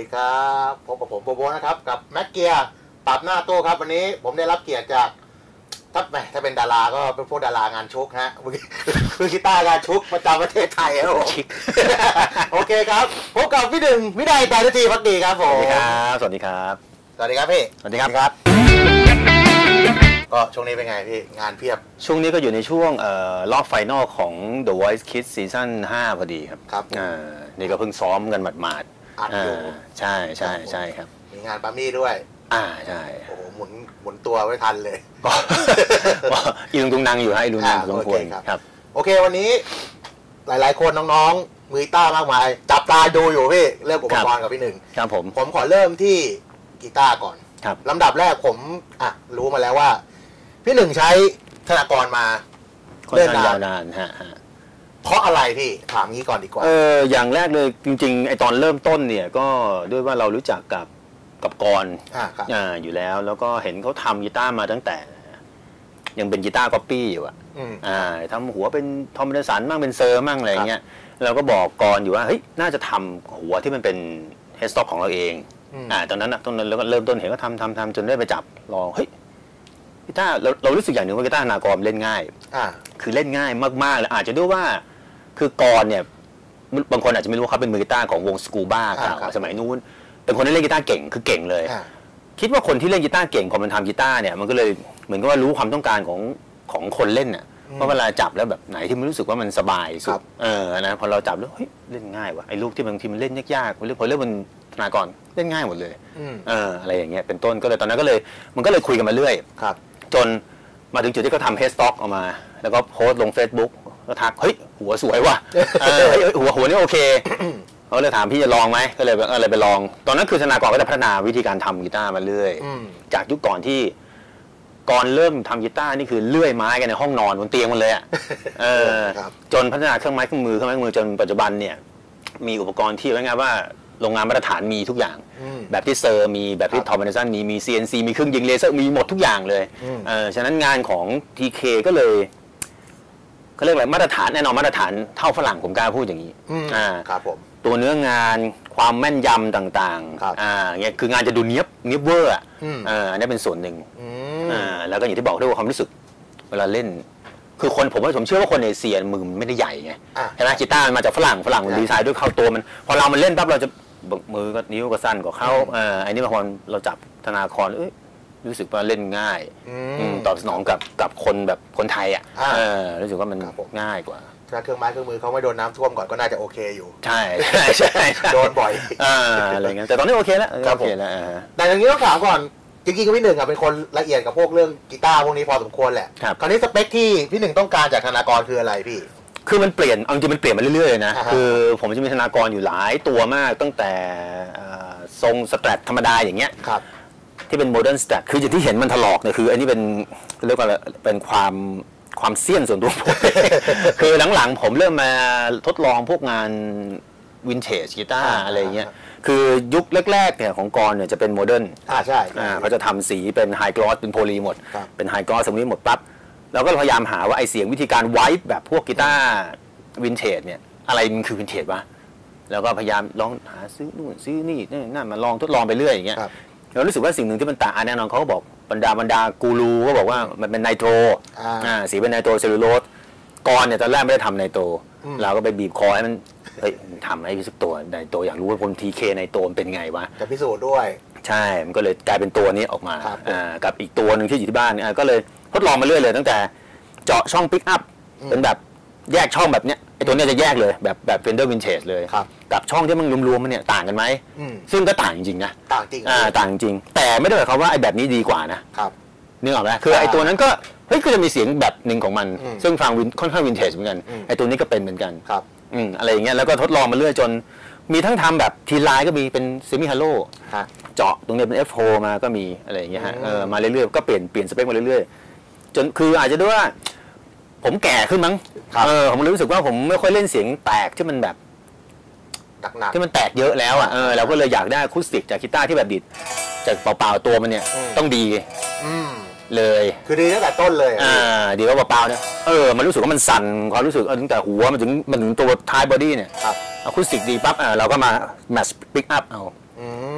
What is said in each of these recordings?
ครับพบกับผมโบโบนะครับกับแม็กเกียร์ปรับหน้าตู้ครับวันนี้ผมได้รับเกียรติจากถ้าเป็นดาราก็เป็นพวกดารางานชุกฮะคือกีตาร์งานชุกประจำประเทศไทยครับผมโอเคครับพบกับพี่หนึ่งวินัยแต่ละทีพักดีครับผมสวัสดีครับสวัสดีครับพี่สวัสดีครับก็ช่วงนี้เป็นไงพี่งานเพียบช่วงนี้ก็อยู่ในช่วงรอบไฟนอลของ The Voice Kids ซีซั่น5พอดีครับครับนี่ก็เพิ่งซ้อมกันหมาดใช่ครับมีงานปามี่ด้วยใช่โอ้โหหมุนตัวไว้ทันเลยอีลุงตุงนางอยู่ให้อีลุงนางสมควรครับโอเควันนี้หลายๆคนน้องๆมือกีตาร์มากมายจับตาดูอยู่พี่เรื่องอุปกรณ์กับพี่หนึ่งครับผมขอเริ่มที่กีตาร์ก่อนลำดับแรกผมรู้มาแล้วว่าพี่หนึ่งใช้ธนากรมาเล่นยาวนานเพราะอะไรพี่ถามงี้ก่อนดีกว่าอย่างแรกเลยจริงๆไอตอนเริ่มต้นเนี่ยก็ด้วยว่าเรารู้จักกับกรอยู่แล้วก็เห็นเขาทำกีตาร์มาตั้งแต่ยังเป็นกีตาร์ก๊อปปี้อยู่ทำหัวเป็นทอมเดสันมั่งเป็นเซอร์มั่งอะไรเงี้ยเราก็บอกกรอยู่ว่าเฮ้ยน่าจะทำหัวที่มันเป็นเฮดสต็อกของเราเองตอนนั้นแล้วก็เริ่มต้นเห็นก็ทำจนได้ไปจับลองเฮ้ยกีตาร์เรารู้สึกอย่างหนึ่งว่ากีตาร์ธนากรเล่นง่ายคือเล่นง่ายมากๆเลยอาจจะด้วยว่าคือกรเนี่ยบางคนอาจจะไม่รู้ว่าเขาเป็นมือกีตาร์ของวงสกูบ้าสมัยนู้นเป็นคนที่เล่นกีตาร์เก่งคือเก่งเลยคิดว่าคนที่เล่นกีตาร์เก่งพอมันทำกีตาร์เนี่ยมันก็เลยเหมือนกับว่ารู้ความต้องการของคนเล่นน่ะเพราะเวลาจับแล้วแบบไหนที่มันรู้สึกว่ามันสบายสุดนะพอเราจับแล้วเฮ้ยเล่นง่ายว่ะไอ้ลูกที่บางทีมันเล่นยากๆพอเล่นบนธนากรเล่นง่ายหมดเลยอะไรอย่างเงี้ยเป็นต้นก็เลยตอนนั้นก็เลยมันก็เลยคุยกันมาเรื่อยจนมาถึงจุดที่เขาทำเฮดสต็อกออกมาแล้วก็โพสต์ลง Facebook ก็ทักเฮ้ยหัวสวยว่ะหัวนี่โอเคเขาเลยถามพี่จะลองไหมก็เลยไปลองตอนนั้นคือธนากรก็จะพัฒนาวิธีการทำกีตาร์มาเรื่อยจากยุคก่อนที่ก่อนเริ่มทำกีตาร์นี่คือเลื่อยไม้กันในห้องนอนบนเตียงมันเลยจนพัฒนาเครื่องไม้เครื่องมือจนปัจจุบันเนี่ยมีอุปกรณ์ที่ว่าไงว่าโรงงานมาตรฐานมีทุกอย่างแบบที่เซอร์มีแบบที่ทอมเดสันมี CNC มีเครื่องยิงเลเซอร์มีหมดทุกอย่างเลยฉะนั้นงานของ TK ก็เลยเขาเรียกอะไรมาตรฐานแน่นอนมาตรฐานเท่าฝรั่งผมกล้าพูดอย่างนี้ครับผมตัวเนื้องานความแม่นยำต่างๆเนี่ยคืองานจะดูเนียบเวอร์อันนี้เป็นส่วนหนึ่งแล้วก็อย่างที่บอกด้วยว่าความรู้สึกเวลาเล่นคือคนผมเชื่อว่าคนเอเชียมือมันไม่ได้ใหญ่ไงใช่ไหมกีตาร์มันมาจากฝรั่งมันดีไซน์ด้วยเข้าตัวมันพอเรามันเล่นปั๊บเราจะมือก็นิ้วก็สั้นกว่าเขาอันนี้บางคนเราจับธนากรรู้สึกว่าเล่นง่ายตอบสนองกับคนแบบคนไทยรู้สึกว่ามันง่ายกว่าถ้าเครื่องไม้เครื่องมือเขาไม่โดนน้ำท่วมก่อนก็น่าจะโอเคอยู่ใช่โดนบ่อยอะไรเงี้ยแต่ตอนนี้โอเคแล้วแต่อย่างนี้ต้องถามก่อนจริงๆพี่หนึ่งเป็นคนละเอียดกับพวกเรื่องกีตาร์พวกนี้พอสมควรแหละคราวนี้สเปคที่พี่หนึ่งต้องการจากธนากรคืออะไรพี่คือมันเปลี่ยนจริงมันเปลี่ยนมาเรื่อยๆนะคือผมจะมีธนากรอยู่หลายตัวมากตั้งแต่ทรงสแตรทธรรมดาอย่างเงี้ยที่เป็นโมเดิร์นสแตรทคืออย่างที่เห็นมันถลอกเนี่ยคืออันนี้เป็นเรียกว่าเป็นความเสี้ยนส่วนตัวผมคือหลังๆผมเริ่มมาทดลองพวกงานวินเทจกีตาร์อะไรเงี้ยคือยุคแรกๆเนี่ยของกรเนี่ยจะเป็นโมเดิร์นใช่เขาจะทำสีเป็นไฮกลอสเป็นโพลีหมดเป็นไฮกลอสตรงนี้หมดปั๊บเราก็พยายามหาว่าไอเสียงวิธีการไวป์แบบพวกกีตาร์วินเทจเนี่ยอะไรมันคือวินเทจวะแล้วก็พยายามลองหาซื้อนู่นซื้อนี่นั่นมาลองทดลองไปเรื่อยอย่างเงี้ยเรารู้สึกว่าสิ่งหนึ่งที่มันต่างแน่นอนเขาก็บอกบรรดากูรูก็บอกว่ามันเป็นไนโตรสีเป็นไนโตรเซลลูโลสกรเนี่ยตอนแรกไม่ได้ทำไนโตรเราก็ไปบีบคอให้มันเฮ้ยทำให้พิสูจน์ตัวไนโตรอยากรู้ว่าพลทีเคไนโตรเป็นไงวะจะพิสูจน์ด้วยใช่มันก็เลยกลายเป็นตัวนี้ออกมากับอีกตัวหนึ่งที่อยู่ที่บ้านก็เลยทดลองมาเรื่อยเลยตั้งแต่เจาะช่องปิกอัพเป็นแบบแยกช่องแบบเนี้ยไอตัวนี้จะแยกเลยแบบFender Vintage เลยกับช่องที่มันรวมๆมันเนี่ยต่างกันไหมซึ่งก็ต่างจริงๆนะต่างจริงต่างจริงแต่ไม่ได้หมายความว่าไอแบบนี้ดีกว่านะครับนึกออกไหมคือไอตัวนั้นก็เฮ้ยก็จะมีเสียงแบบหนึ่งของมันซึ่งฟังค่อนข้างวินเทจเหมือนกันไอตัวนี้ก็เป็นเหมือนกันครับอะไรอย่างเงี้ยแล้วก็ทดลองมาเรื่อยจนมีทั้งทำแบบทีไลน์ก็มีเป็นเซมิฮาโลเจาะตรงนี้เป็น F4 มาก็มีอะไรอย่างเงี้ยฮะมาเรื่อยๆก็เปลี่ยนสเปคมาเรื่อยๆจนคืออาจจะด้วยว่าผมแก่ขึ้นมั้งผมรู้สึกว่าผมไม่ค่อยเล่นเสียงแตกที่มันแบบหนักที่มันแตกเยอะแล้วเราก็เลยอยากได้อะคูสติกจากกีตาร์ที่แบบดิดจากเปล่าๆตัวมันเนี่ยต้องดีเลยคือดีตั้งแต่ต้นเลยดีว่าเปล่าๆเนี่ยมันรู้สึกว่ามันสั่นความรู้สึกตั้งแต่หัวมันถึงตัวท้ายบอดี้เนี่ยอะคูสติกดีปั๊บเราก็มาแมชปิกอัพเอา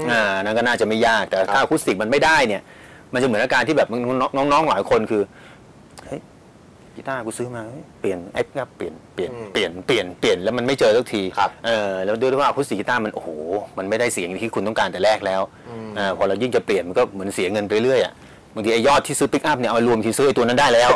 นั่นก็น่าจะไม่ยากแต่ถ้าอะคูสติกมันไม่ได้เนี่ยมันจะเหมือนอาการที่แบบน้องๆหลายคนคือกีตาร์กูซื้อมาเปลี่ยนไอ้ก็เปลี่ยนแล้วมันไม่เจอสักทีแล้วด้วยว่าอะคูสติกกีตาร์มันโอ้โหมันไม่ได้เสียงที่คุณต้องการแต่แรกแล้วพอเรายิ่งจะเปลี่ยนมันก็เหมือนเสียเงินไปเรื่อยบางทีไอ้ยอดที่ซื้อปิกอัพเนี่ยเอารวมที่ซื้อไอ้ตัวนั้นได้แล้ว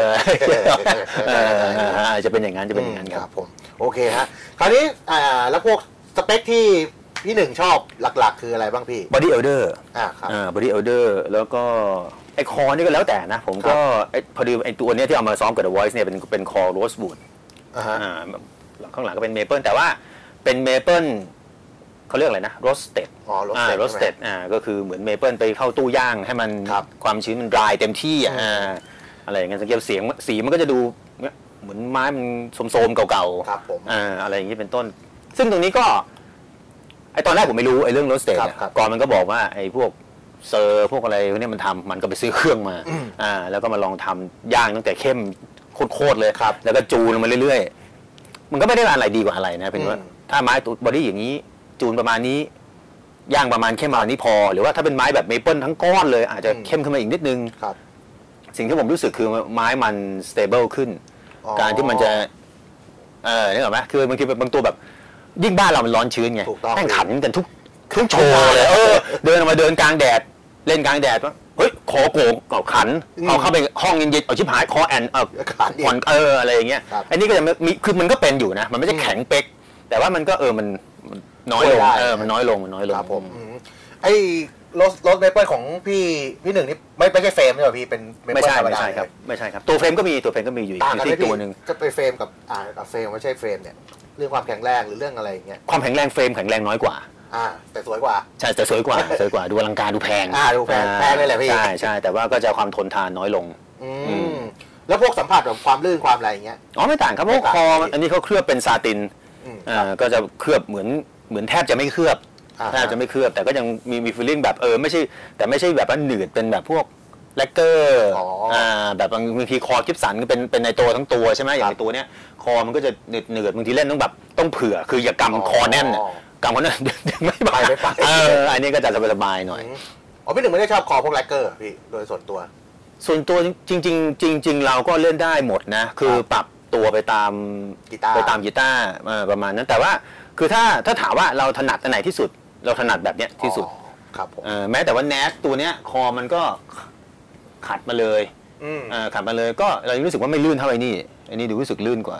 จะเป็นอย่างนั้นครับผมโอเคฮะคราวนี้แล้วพวกสเปคที่พี่หนึ่งชอบหลักๆคืออะไรบ้างพี่ Body Elder ครับ Body Elder แล้วก็ไอ้คอนี่ก็แล้วแต่นะผมก็พอดีไอ้ตัวนี้ที่เอามาซ้อมกับ The Voice เนี่ยเป็นคอ Rosewood ข้างหลังก็เป็นเมเปิลแต่ว่าเป็นเมเปิลเขาเรียกอะไรนะ roasted roasted ก็คือเหมือนเมเปิลไปเข้าตู้ย่างให้มันความชื้นมัน dry เต็มที่อะไรอย่างเงี้ยสังเกตเสียงสีมันก็จะดูเหมือนไม้มันโสมๆเก่าๆอะไรอย่างนี้เป็นต้นซึ่งตรงนี้ก็ไอตอนแรกผมไม่รู้ไอเรื่อง roasted ก่อนมันก็บอกว่าไอพวกเซอร์พวกอะไรพวกนี้มันก็ไปซื้อเครื่องมาแล้วก็มาลองทำย่างตั้งแต่เข้มโคตรเลยแล้วก็จูนมาเรื่อยๆมันก็ไม่ได้อะไรดีกว่าอะไรนะเป็นว่าถ้าไม้ตัวบอดี้อย่างนี้จูนประมาณนี้ย่างประมาณเข้มประมาณนี้พอหรือว่าถ้าเป็นไม้แบบเมเปิลทั้งก้อนเลยอาจจะเข้มขึ้นมาอีกนิดนึงสิ่งที่ผมรู้สึกคือไม้มันสเตเบิลขึ้นการที่มันจะนี่เหรอไหมคือบางทีบางตัวแบบยิ่งบ้านเรามันร้อนชื้นไงแข่งขันกันทุกโชว์เลยเดินออกมาเดินกลางแดดเล่นกลางแดดว่าเฮ้ยขอโกงขันเอาเข้าไปห้องเย็นๆเอาชิบหายคอแอนผ่อนอะไรอย่างเงี้ยอันนี้ก็จะมีคือมันก็เป็นอยู่นะมันไม่ใช่แข็งเป๊กแต่ว่ามันก็มันน้อยลงมันน้อยลงครับผมไอ้รถเมเปิลของพี่หนึ่งนี่ไม่ใช่เฟรมใช่ไหมพี่เป็นเมเปิลธรรมดาไม่ใช่ครับตัวเฟรมก็มีอยู่ที่ตัวนึงจะไปเฟรมกับเฟรมไม่ใช่เฟรมเนี่ยเรื่องความแข็งแรงหรือเรื่องอะไรอย่างเงี้ยความแข็งแรงเฟรมแข็งแรงน้อยกว่าแต่สวยกว่าใช่แต่สวยกว่าดูอลังการดูแพงดูแพงเลยแหละพี่ใช่แต่ว่าก็จะความทนทานน้อยลงแล้วพวกสัมผัสแบบความลื่นความอะไรอย่างเงี้ยไม่ต่างครับพวกคออันนี้เขาเคลือบเป็นซาตินก็จะเคลือบเหมือนแทบจะไม่เคลือบแต่ก็ยังมีฟีลลิ่งแบบไม่ใช่แต่ไม่ใช่แบบว่าหนืดเป็นแบบพวกแลกเกอร์แบบบางทีคอกิฟสันก็เป็นในตัวทั้งตัวใช่ไหมอย่างในตัวเนี้ยคอมันก็จะหนืดบางทีเล่นต้องเผื่อคืออย่ากำคอแน่นกำคนนั้นไม่ไปอันนี้ก็จะสบายหน่อยพี่หนึ่งไม่ได้ชอบคอพวกแลกเกอร์พี่โดยส่วนตัวจริงเราก็เล่นได้หมดนะคือปรับตัวไปตามกีตาร์ประมาณนั้นแต่ว่าคือถ้าถามว่าเราถนัดอันไหนที่สุดเราถนัดแบบเนี้ยที่สุดครับผมแม้แต่ว่าแนสตัวเนี้ยคอมันก็ขัดมาเลยก็เรารู้สึกว่าไม่ลื่นเท่าไอ้นี่อันนี้ดูรู้สึกลื่นกว่า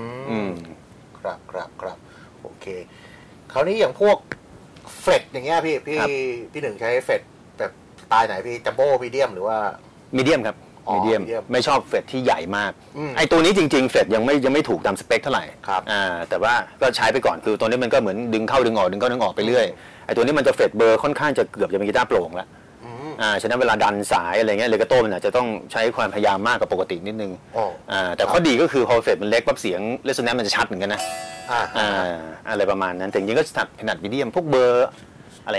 ครับโอเคคราวนี้อย่างพวกเฟรตอย่างเงี้ยพี่หนึ่งใช้เฟรตแบบสไตล์ไหนพี่จัมโบ้มีเดียมหรือว่ามีเดียมครับมีเดียมไม่ชอบเฟรตที่ใหญ่มากไอ้ตัวนี้จริงๆเฟรตยังไม่ถูกตามสเปคเท่าไหร่แต่ว่าก็ใช้ไปก่อนคือตัวนี้มันก็เหมือนดึงเข้าดึงออกไปเรื่อยไอ้ตัวนี้มันจะเฟรตเบอร์ค่อนข้างจะเกือบจะเป็นกีตาร์โปร่งแล้วฉะนั้นเวลาดันสายอะไรเงี้ยเลกาโต้มันอาจจะต้องใช้ความพยายามมากกว่าปกตินิดนึงแต่ข้อดีก็คือพอเฟรตมันเล็กปั๊บเสียงเรโซแนนซ์มันจะชัดเหมือนกันนะอะไรประมาณนั้นแต่จริงๆก็ถนัดมีเดียมพวกเบอร์อะไร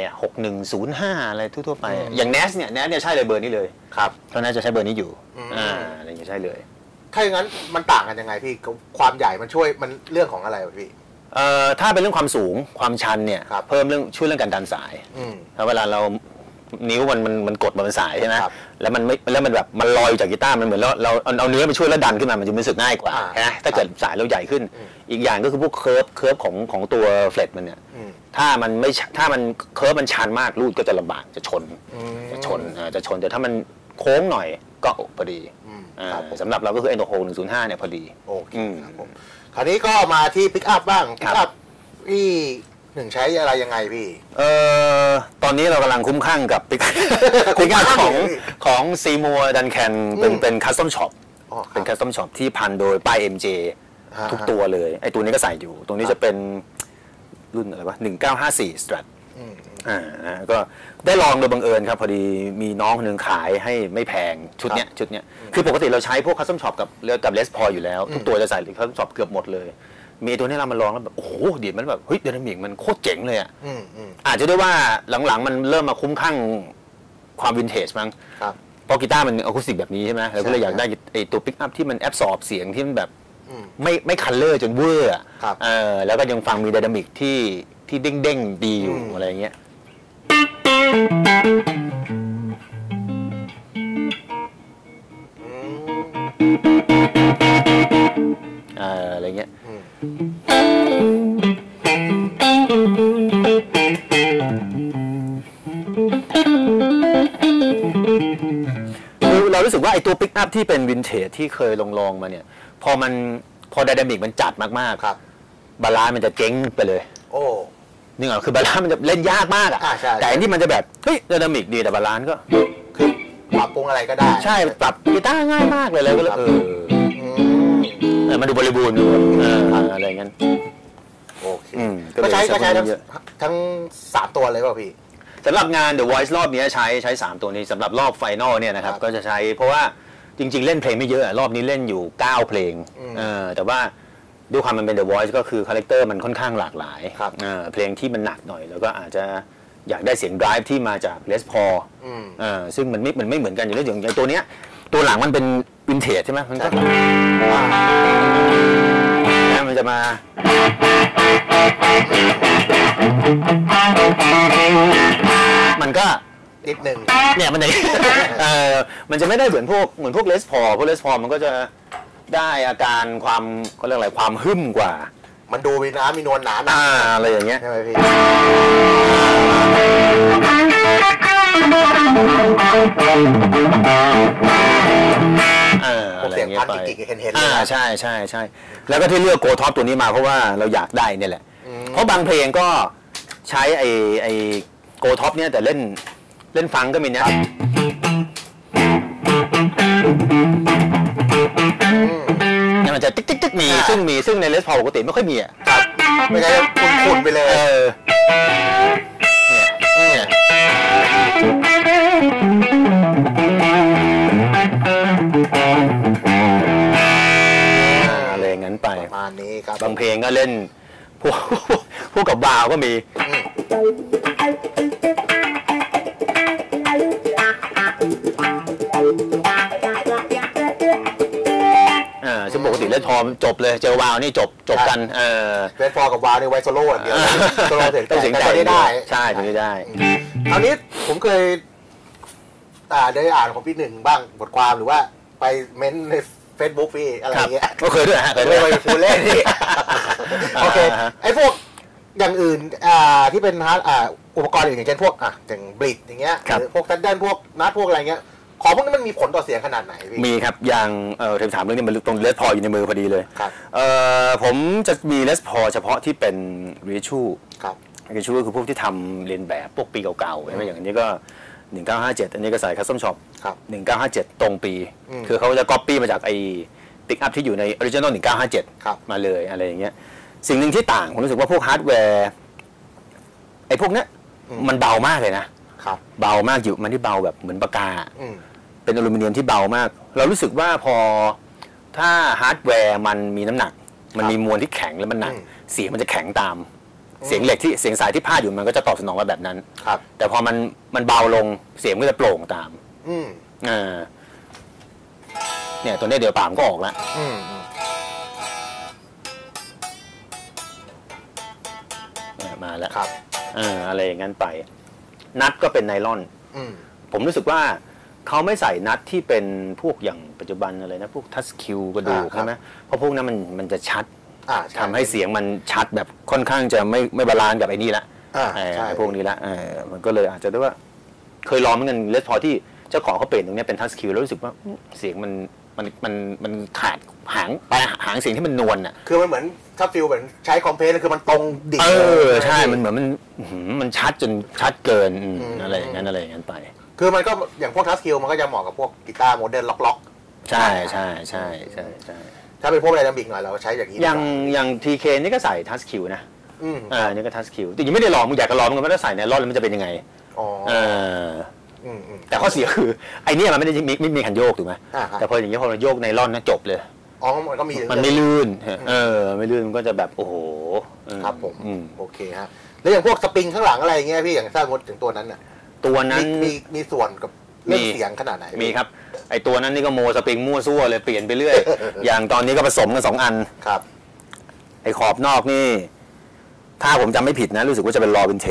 6105อะไรทั่วไปอย่างแนสเนี่ยใช่เลยเบอร์นี้เลยครับเขาน่าจะใช้เบอร์นี้อยู่อะไรอย่างเงี้ยใช่เลยถ้าอย่างนั้นมันต่างกันยังไงพี่ความใหญ่มันช่วยมันเรื่องของอะไรพี่ถ้าเป็นเรื่องความสูงความชันเนี่ยเพิ่มช่วยเรื่องการดันสายเพราะเวลาเรานิ้วมันกดมาเป็นสายใช่ไหมแล้วมันแบบมันลอยจากกีตาร์มันเหมือนเราเอาเนื้อไปช่วยแล้วดันขึ้นมามันจะรู้สึกง่ายกว่านะถ้าเกิดสายเราใหญ่ขึ้นอีกอย่างก็คือพวกเคิร์ฟของตัวเฟลตมันเนี่ยถ้ามันเคิร์ฟมันชันมากรูดก็จะลำบากจะชนแต่ถ้ามันโค้งหน่อยก็พอดีสำหรับเราก็คือ Endo 6105เนี่ยพอดีโอเคครับผมคราวนี้ก็มาที่พิกอัพบ้างพิกอัพที่หนึ่งใช้อะไรยังไงพี่ตอนนี้เรากำลังคุ้มข้างกับพิกอัพของซีมัวดันแคนเป็นคัสตอมช็อปเป็นคัสตอมช็อปที่พันโดยป้าย MJ ทุกตัวเลยไอ้ตัวนี้ก็ใส่อยู่ตรงนี้จะเป็นรุ่นอะไรวะ1954 Strat ก็ได้ลองโดยบังเอิญครับพอดีมีน้องคนนึงขายให้ไม่แพงชุดเนี้ยคือปกติเราใช้พวกคัสตอมช็อปกับเลสพออยู่แล้วทุกตัวจะใส่คัสตอมช็อปเกือบหมดเลยมีตัวนี้เรามาลองแล้วแบบโอ้โหดีมันแบบเฮ้ยไดนามิกมันโคตรเจ๋งเลยอ่ะอาจจะด้วยว่าหลังๆมันเริ่มมาคุ้มข้างความวินเทจมั้งเพราะกีตาร์มันอะคูสติกแบบนี้ใช่ไหมเราก็เลยอยากได้ไอ้ตัวปิกอัพที่มันแอบซอร์บเสียงที่มันแบบไม่คัลเลอร์จนเวอร์แล้วก็ยังฟังมีไดนามิกที่เด้งๆดีอยู่อะไรเงี้ยอะไรเงี้ยเรารู้สึกว่าไอ้ตัวปิกอัพที่เป็นวินเทจที่เคยลองมาเนี่ยพอไดนามิกมันจัดมากๆครับบาลานซ์มันจะเจ๊งไปเลยโอ้นี่เหรอคือบาลานซ์มันจะเล่นยากมากอ่ะแต่อันนี้มันจะแบบเฮ้ยไดนามิกดีแต่บาลานซ์ก็คือปรับปรุงอะไรก็ได้ใช่ปรับกีตาร์ง่ายมากเลยก็เลยมันดูบริบูรณ์อะไรเงี้ยโอเคก็ใช้ทั้ง3ตัวเลยป่ะพี่สำหรับงาน The Voice รอบนี้ใช้3ตัวนี้สำหรับรอบไฟนอลเนี่ยนะครับก็จะใช้เพราะว่าจริงๆเล่นเพลงไม่เยอะรอบนี้เล่นอยู่9เพลงแต่ว่าด้วยความมันเป็น The Voice ก็คือคาแรคเตอร์มันค่อนข้างหลากหลายเพลงที่มันหนักหน่อยแล้วก็อาจจะอยากได้เสียง drive ที่มาจาก Les Paul ซึ่งมันไม่เหมือนกันอยู่แล้วอย่างตัวเนี้ยตัวหลังมันเป็นวินเทจใช่ไหมมันก็มันจะมามันก็นิดหนึ่งเนี่ยมันจะไม่ได้เหมือนพวกเลสพอมันก็จะได้อาการความเขาเรียกอะไรความหึ่มกว่ามันดูมีน้ำมีนวลหนาอะไรอย่างเงี้ยใช่ไหมพี่อะไรอย่างเงี้ยไปใช่แล้วก็ที่เลือกโกท็อปตัวนี้มาเพราะว่าเราอยากได้เนี่ยแหละเพราะบางเพลงก็ใช้ไอโกท็อปเนี่ยแต่เล่นฟังก็มีเนี่ยมันจะติ๊กมีซึ่งในเลสพอปกติไม่ค่อยมีอ่ะครับไม่ใช่คุณไปเลยอะไรงั้นไปประมาณนี้ครับบางเพลงก็เล่นพวกกับบาวก็มีซึ่งปกติเล่นทอมจบเลยเจอวาวนี่จบกันเล่นฟอร์กับวาวนี่ไว้โซโล่อย่างเดียวโซโล่ต้องเสียงใจได้ใช่ถึงได้คราวนี้ผมเคยได้อ่านของพี่หนึ่งบ้างบทความหรือว่าไปเม้นใน Facebook พี่อะไรเงี้ยก็เคยด้วยเคยไปพูดเล่นนี่โอเคไอ้พวกอย่างอื่นที่เป็นอุปกรณ์อื่นอย่างเช่นพวกอย่างบลิดอย่างเงี้ยหรือพวกซัดเดิลพวกนัดพวกอะไรเงี้ยของพวกนี้มันมีผลต่อเสียงขนาดไหนมีครับอย่างเทมถามเรื่องนี้มันตรงเลสพออยู่ในมือพอดีเลยผมจะมีเลสพอเฉพาะที่เป็นรีชูรีชูก็คือพวกที่ทำเรียนแบบพวกปีเก่าๆใช่ไหมอย่างนี้ก็1957อันนี้ก็ใส่คัสตอมช็อป1957ตรงปีคือเขาจะก๊อปปี้มาจากไอ้ปิกอัพที่อยู่ในออริจินอล1957มาเลยอะไรอย่างเงี้ยสิ่งหนึ่งที่ต่างผมรู้สึกว่าพวกฮาร์ดแวร์ไอ้พวกเนี้ยมันเบามากเลยนะเบามากอยู่มันที่เบาแบบเหมือนปากกาเป็นอลูมิเนียมที่เบามากเรารู้สึกว่าพอถ้าฮาร์ดแวร์มันมีน้ำหนักมันมีมวลที่แข็งแล้วมันหนักเสียงมันจะแข็งตามเสียงเหล็กที่เสียงสายที่พาดอยู่มันก็จะตอบสนองมาแบบนั้นแต่พอมันเบาลงเสียงก็จะโปร่งตามเนี่ยตัวนี้เดี๋ยวป่ามก็ออกแล้วมาแล้วอะไรอย่างนั้นไปนัดก็เป็นไนลอนผมรู้สึกว่าเขาไม่ใส่นัดที่เป็นพวกอย่างปัจจุบันอะไรนะพวกทัชคิวกระดูกใช่ไหมเพราะพวกนั้นมันจะชัดทำให้เสียงมันชัดแบบค่อนข้างจะไม่บาลานซ์กับไอ้นี่ละพวกนี้ละมันก็เลยอาจจะด้วยว่าเคยลองเหมือนกันเลสพอที่เจ้าของเขาเปลี่ยนตรงนี้เป็นทัชคิวแล้วรู้สึกว่าเสียงมันขาดหางเสียงที่มันนวลอ่ะคือมันเหมือนถ้าฟิลเหมือนใช้คอมเพรสคือมันตรงดิ่งใช่มันเหมือนมันชัดจนชัดเกินอะไรอย่างนั้นไปคือมันก็อย่างพวกทัชคิวมันก็จะเหมาะกับพวกกีตาร์โมเดิร์นล็อกใช่ถ้าเป็นพวกไดนามิกหน่อยเราใช้อย่างนี้อย่างทีเคนี่ก็ใส่ทัชคิวนะนี่ก็ทัชคิวแต่ยังไม่ได้ลองมึงอยากจะลองมึงก็ไม่ได้ใส่ในรอดแล้วมันจะเป็นยังไงแต่ข้อเสียคือไอ้นี่มันไม่มีคันโยกถูกไหมแต่พออย่างนี้พอเราโยกในร่อนนะจบเลยมันก็มีมันไม่ลื่นไม่ลื่นมันก็จะแบบโอ้โหครับผมโอเคฮะแล้วอย่างพวกสปริงข้างหลังอะไรเงี้ยพี่อย่างถ้างดถึงตัวนั้นน่ะตัวนั้นมีส่วนกับเรื่องเสียงขนาดไหนมีครับไอ้ตัวนั้นนี่ก็โมสปริงมั่วซั่วเลยเปลี่ยนไปเรื่อยอย่างตอนนี้ก็ผสมกัน2อันครับไอ้ขอบนอกนี่ถ้าผมจำไม่ผิดนะรู้สึกว่าจะเป็นรอวินเทจ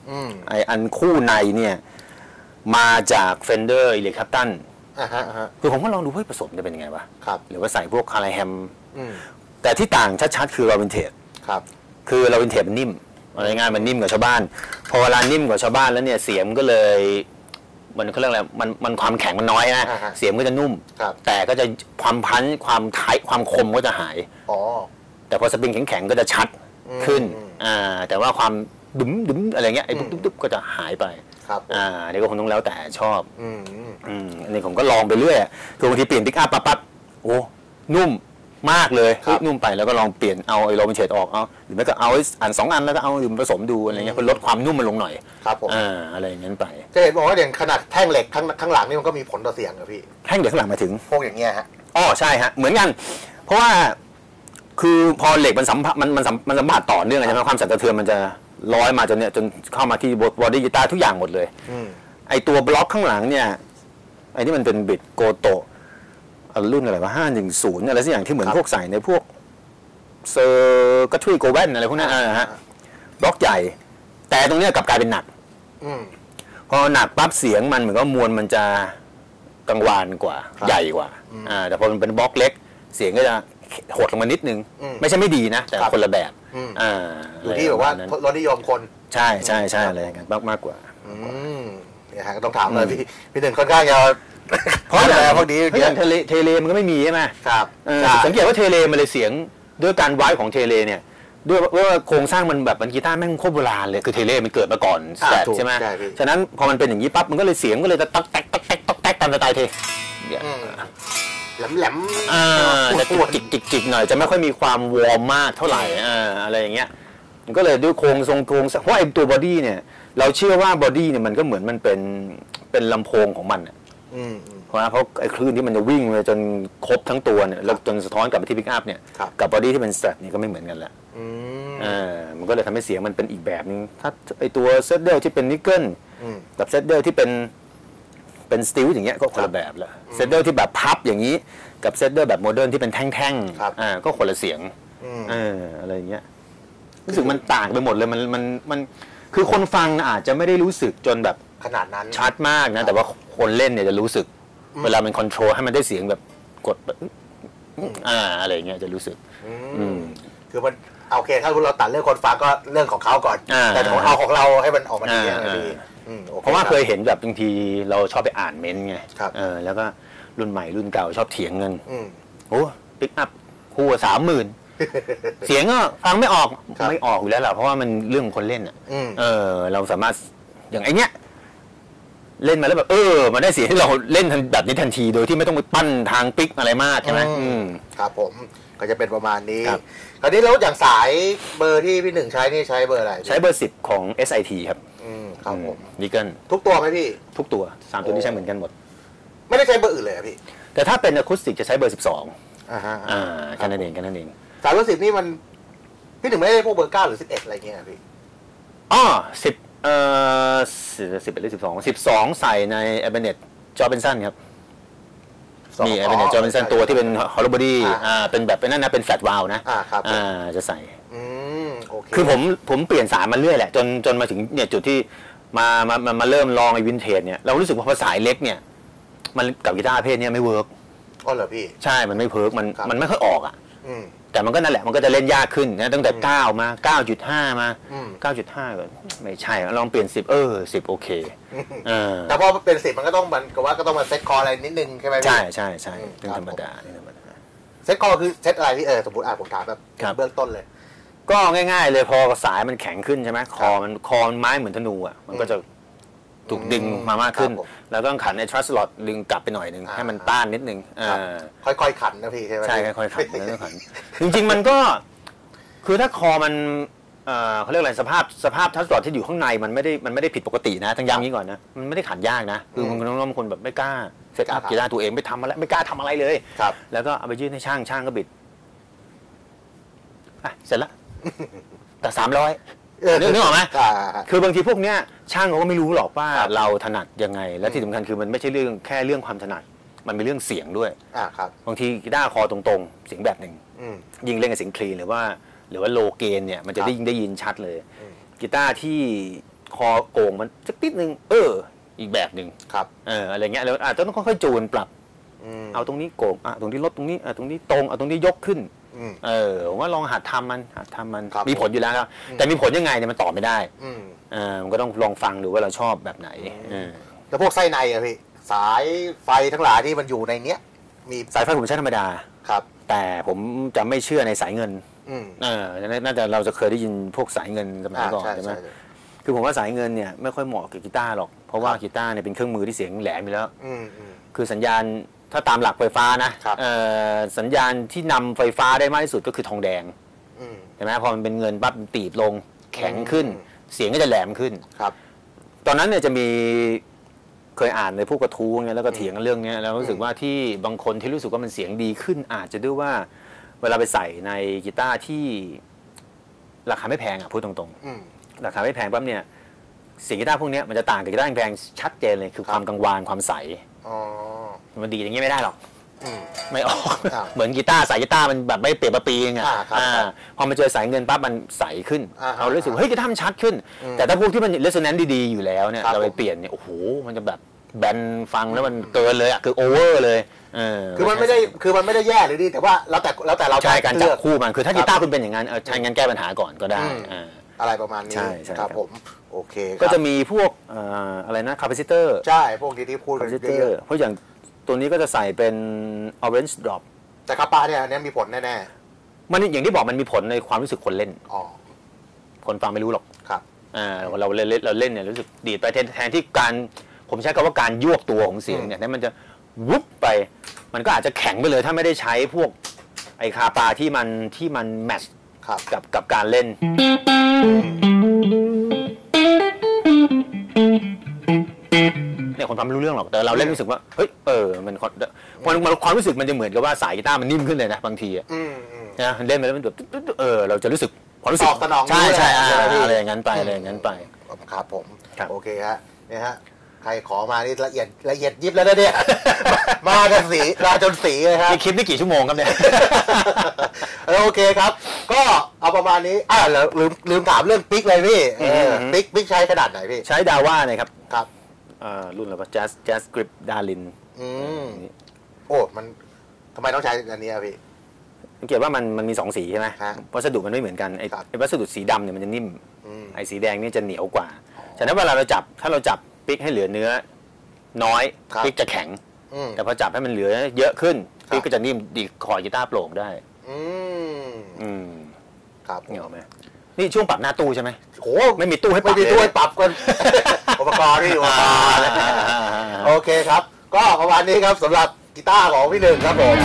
ไออันคู่ในเนี่ยมาจาก Fender Eric Clapton คือผมก็ลองดูเฮ้ยผสมจะเป็นยังไงวะหรือว่าใส่พวกคาร์ไลแฮมแต่ที่ต่างชัดๆคือเราวินเทจคือเราวินเทจมันนิ่มอะไรง่ายมันนิ่มกว่าชาวบ้านพอเวลานิ่มกว่าชาวบ้านแล้วเนี่ยเสียงก็เลยมันเขาเรียกอะไรมันความแข็งมันน้อยนะเสียงก็จะนุ่มแต่ก็จะความพันความไทความคมก็จะหายแต่พอสปริงแข็งๆก็จะชัดขึ้นแต่ว่าความดุ้มอะไรเงี้ยไอ้ดุ๊บก็จะหายไปอันนี้ก็คงต้องแล้วแต่ชอบอันนี้ผมก็ลองไปเรื่อยคือบางทีเปลี่ยนปิกอัพปั๊บโอ้นุ่มมากเลยนุ่มไปแล้วก็ลองเปลี่ยนเอาไอ้โรบินเชดออกเอาหรือไม่ก็เอาอัน2 อันแล้วก็เอาอยู่ผสมดูอะไรเงี้ยเพื่อลดความนุ่มมันลงหน่อยครับผมอะไรอย่างนั้นไปจะเห็นบอกว่าอย่างขนาดแท่งเหล็กข้างหลังนี่มันก็มีผลต่อเสียงครับพี่แท่งเหล็กข้างหลังมาถึงพวกอย่างเงี้ยฮะใช่ฮะเหมือนกันเพราะว่าคือพอเหล็กมันสัมผัสต่อเนื่องใช่ไหมความสั่นสะเทือนมันจะร้อยมาจนเนี่ยจนเข้ามาที่บอดี้กีตาร์ทุกอย่างหมดเลยไอตัวบล็อกข้างหลังเนี่ยไอที่มันเป็นบิดโกโตรุ่นอะไรวะ510อะไรสักอย่างที่เหมือนพวกใส่ในพวกเซอร์กัตทรีโกแวนอะไรพวกนั้นฮะบล็อกใหญ่แต่ตรงนี้กลับกลายเป็นหนักพอหนักปั๊บเสียงมันเหมือนกับมวลมันจะกังวานกว่าใหญ่กว่าแต่พอมันเป็นบล็อกเล็กเสียงก็จะหดลงมานิดนึงไม่ใช่ไม่ดีนะแต่คนละแบบอยู่ที่แบบว่ารสนิยมคนใช่อะไรกันมากกว่าเนี่ยฮะก็ต้องถามเลยพี่หนึ่งค่อนข้างจะเพราะอะไรพวกนี้เทเลมันก็ไม่มีใช่ไหมครับสังเกตว่าเทเลมันเลยเสียงด้วยการไว้ของเทเลเนี่ยด้วยว่าโครงสร้างมันแบบมันกีตาร์แม่งโคตรโบราณเลยคือเทเลมันเกิดมาก่อนสแตทใช่ไหมฉะนั้นพอมันเป็นอย่างนี้ปั๊บมันก็เลยเสียงก็เลยจะต๊อกแต๊กตามสไตล์เทแหลมจะจิกหน่อยจะไม่ค่อยมีความวอร์มมากเท่าไหร่อะไรอย่างเงี้ยมันก็เลยด้วยโครงทรงเพราะไอ้ตัวบอดี้เนี่ยเราเชื่อว่าบอดี้เนี่ยมันก็เหมือนมันเป็นลำโพงของมันเพราะไอ้คลื่นที่มันจะวิ่งไปจนครบทั้งตัวเนี่ยแล้วจนสะท้อนกลับไปที่พิกอัพเนี่ยกับบอดี้ที่เป็นสแตทนี่ก็ไม่เหมือนกันแหละมันก็เลยทำให้เสียงมันเป็นอีกแบบนึงถ้าไอ้ตัวเซตเดลที่เป็นนิกเกิลกับเซตเดลที่เป็นสตีลอย่างเงี้ยก็คนละแบบละเซตเดลที่แบบพับอย่างนี้กับเซตเดลแบบโมเดิร์นที่เป็นแท่งๆก็คนละเสียงอะไรอย่างเงี้ยรู้สึกมันต่างไปหมดเลยมันคือคนฟังอาจจะไม่ได้รู้สึกจนแบบขนาดนั้นชัดมากนะแต่ว่าคนเล่นเนี่ยจะรู้สึกเวลามันคอนโทรลให้มันได้เสียงแบบกดอะไรเงี้ยจะรู้สึกคือมันโอเคถ้าเราตัดเรื่องคนฟังก็เรื่องของเขาก่อนแต่ของเราให้มันออกมาดีเพราะว่าเคยเห็นแบบบางทีเราชอบไปอ่านเม้นต์ไงแล้วก็รุ่นใหม่รุ่นเก่าชอบเถียงกันโอ้ปิกอัพคู่30,000เสียงก็ฟังไม่ออกอยู่แล้วแหละเพราะว่ามันเรื่องคนเล่นเราสามารถอย่างไอเนี้ยเล่นมาแล้วแบบมันได้เสียงที่เราเล่นแบบนี้ทันทีโดยที่ไม่ต้องไปปั้นทางปิกอะไรมากใช่ไหมครับผมก็จะเป็นประมาณนี้คราวนี้แล้วอย่างสายเบอร์ที่พี่หนึ่งใช้นี่ใช้เบอร์อะไรใช้เบอร์10ของ SIT ครับครับผมนิกเกิลทุกตัวไหมพี่ทุกตัว3ตัวนี้ใช้เหมือนกันหมดไม่ได้ใช้เบอร์อื่นเลยพี่แต่ถ้าเป็นอะคูสติกจะใช้เบอร์12แค่นั้นเองสายเบอร์10นี่มันพี่หนึ่งไม่ได้พวกเบอร์9หรือ11อะไรเงี้ยพี่ 11หรือ12ใส่ใน Ebenet Jobinson ครับมี Ebenet Jobinson ตัวที่เป็น Hollow Body เป็นแบบเป็นนั่นนะเป็น Flat Valve นะจะใส่คือผมเปลี่ยนสายมาเรื่อยแหละจนมาถึงเนี่ยจุดที่มาเริ่มลองไอ้วินเทจเนี่ยเรารู้สึกว่าพอสายเล็กเนี่ยมันกับกีตาร์เพศเนี่ยไม่เวิร์กเหรอพี่ใช่มันไม่เพิร์กมันไม่ค่อยออกแต่มันก็นั่นแหละมันก็จะเล่นยากขึ้นนะตั้งแต่9มา 9.5 มา 9.5 ก็ไม่ใช่ลองเปลี่ยน10 10โอเคแต่พอเป็น10มันก็ต้องมันก็ว่าก็ต้องมาเซตคออะไรนิดนึงใช่ไหมพี่ใช่เป็นธรรมดาเซตคอคือเซตอะไรพี่สมมติผมถามแบบเบื้องต้นเลยก็ง่ายๆเลยพอสายมันแข็งขึ้นใช่ไหมคอมันไม้เหมือนธนูอ่ะมันก็จะถูกดึงมามากขึ้นแล้วก็ขันในทรัสลอตดึงกลับไปหน่อยนึงให้มันต้านนิดนึงค่อยๆขันนะพี่ใช่ไหมใช่ค่อยๆขันแล้วขันจริงๆมันก็คือถ้าคอมันเขาเรียกอะไรสภาพทรัสลอตที่อยู่ข้างในมันไม่ได้ผิดปกตินะต้องย้ำนี้ก่อนนะมันไม่ได้ขันยากนะคือมันต้องบางคนแบบไม่กล้าเซตอัพกีตาร์ตัวเองไม่ทำอะไรไม่กล้าทำอะไรเลยแล้วก็เอาไปยื่นให้ช่างก็บิดเสร็จแล้วแต่300นึกออกไหมคือบางทีพวกเนี้ยช่างเขาก็ไม่รู้หรอกว่าเราถนัดยังไงและที่สำคัญคือมันไม่ใช่แค่เรื่องความถนัดมันเป็นเรื่องเสียงด้วยบางทีกีตาร์คอตรงๆเสียงแบบหนึ่งยิ่งเล่นกับเสียงคลีนหรือว่าโลเกนเนี่ยมันจะได้ยินชัดเลยกีตาร์ที่คอโกงมันสักนิดนึงอีกแบบหนึ่งครับอะไรเงี้ยแล้วอาจจะต้องค่อยๆจูนปรับเอาตรงนี้โกงตรงนี้ลดตรงนี้ตรงนี้ตรงตรงนี้ยกขึ้นผมว่าลองหัดทำมันมีผลอยู่แล้วครับแต่มีผลยังไงเนี่ยมันตอบไม่ได้มันก็ต้องลองฟังดูว่าเราชอบแบบไหนแล้วพวกไส้ในอะพี่สายไฟทั้งหลายที่มันอยู่ในเนี้ยมีสายไฟผมใช้ธรรมดาครับแต่ผมจะไม่เชื่อในสายเงินน่าจะเราจะเคยได้ยินพวกสายเงินสมัยก่อนใช่ไหมคือผมว่าสายเงินเนี่ยไม่ค่อยเหมาะกับกีตาร์หรอกเพราะว่ากีตาร์เนี่ยเป็นเครื่องมือที่เสียงแหลมอยู่แล้วคือสัญญาณถ้าตามหลักไฟฟ้านะสัญญาณที่นำไฟฟ้าได้มากที่สุดก็คือทองแดงใช่ไหมพอมันเป็นเงินปั๊บตีบลงแข็งขึ้นเสียงก็จะแหลมขึ้นครับตอนนั้นเนี่ยจะมีเคยอ่านในพวกกระทู้เนี่ยแล้วก็เถียงกันเรื่องนี้แล้วรู้สึกว่าที่บางคนที่รู้สึกว่ามันเสียงดีขึ้นอาจจะด้วยว่าเวลาไปใส่ในกีตาร์ที่ราคาไม่แพงพูดตรงๆราคาไม่แพงปั๊บเนี่ยเสียงกีตาร์พวกนี้มันจะต่างกับกีตาร์แพงชัดเจนเลยคือความกังวานความใสมันดีอย่างนี้ไม่ได้หรอกไม่ออกเหมือนกีตาร์สายกีตาร์มันแบบไม่เปลี่ยนมาปีไงพอมาเจอสายเงินปั๊บมันใสขึ้นเรารู้สึกเฮ้ยกีตาร์มันชัดขึ้นแต่ถ้าพวกที่มันเรสโซแนนซ์ดีๆอยู่แล้วเนี่ยเราไปเปลี่ยนเนี่ยโอ้โหมันจะแบบแบนฟังแล้วมันเกินเลยคือโอเวอร์เลยคือมันไม่ได้แย่หรือดีแต่ว่าแล้วแต่เราใช่การจับคู่มันคือถ้ากีตาร์คุณเป็นอย่างนั้นใช้งั้นแก้ปัญหาก่อนก็ได้อะไรประมาณนี้ครับผมโอเคก็จะมีพวกอะไรนะคาปาซิเตอร์ใช่พวกที่พูดกันเยอะเพราะอย่างตัวนี้ก็จะใส่เป็น orange drop แต่คาปาเนี่ยมีผลแน่ๆมันอย่างที่บอกมันมีผลในความรู้สึกคนเล่นคนฟังไม่รู้หรอกครับเราเล่นเนี่ยรู้สึกดีดไปแทนที่การผมใช้คำว่าการยวกตัวของเสียงเนี่ยมันจะวุบไปมันก็อาจจะแข็งไปเลยถ้าไม่ได้ใช้พวกไอ้คาปาที่มันแมทช์กับการเล่นเนี่ยคนฟังไม่รู้เรื่องหรอกแต่เราเล่นรู้สึกว่าเฮ้ยมันความรู้สึกมันจะเหมือนกับว่าสายกีตาร์มันนิ่มขึ้นเลยนะบางทีนะเล่นไปแล้วมันแบบเราจะรู้สึกความรู้สึกใช่อะไรอย่างนั้นไปครับผมโอเคฮะเนี่ยฮะใครขอมานี่ละเอียดยิบแล้วนะเนี่ยมากันจนสีเลยครับคลิปนี่กี่ชั่วโมงครับเนี่ยโอเคครับก็เอาประมาณนี้แล้วลืมถามเรื่องปิ๊กเลยพี่ปิ๊กใช้ขนาดไหนพี่ใช้ดาว่าเนี่ยครับครับรุ่นอะไรวะแจ๊สกริปดารินโอ้มันทำไมต้องใช้อันนี้พี่สังเกตว่ามันมี2สีใช่ไหมวัสดุมันไม่เหมือนกันไอ้วัสดุสีดำเนี่ยมันจะนิ่มไอ้สีแดงนี่จะเหนียวกว่าฉะนั้นเวลาถ้าเราจับปิ๊กให้เหลือเนื้อน้อยปิ๊กจะแข็งแต่พอจับให้มันเหลือเยอะขึ้นปิ๊กก็จะนิ่มดีคอกีตาร์โปร่งได้ครับเหนียวไหมนี่ช่วงปรับหน้าตู้ใช่ไหมโอ้ไม่มีตู้ให้ปรับกันอุปกรณ์ที่อุปกรณ์โอเคครับก็ประมาณนี้ครับสำหรับกีตาร์ของพี่หนึ่งครับผม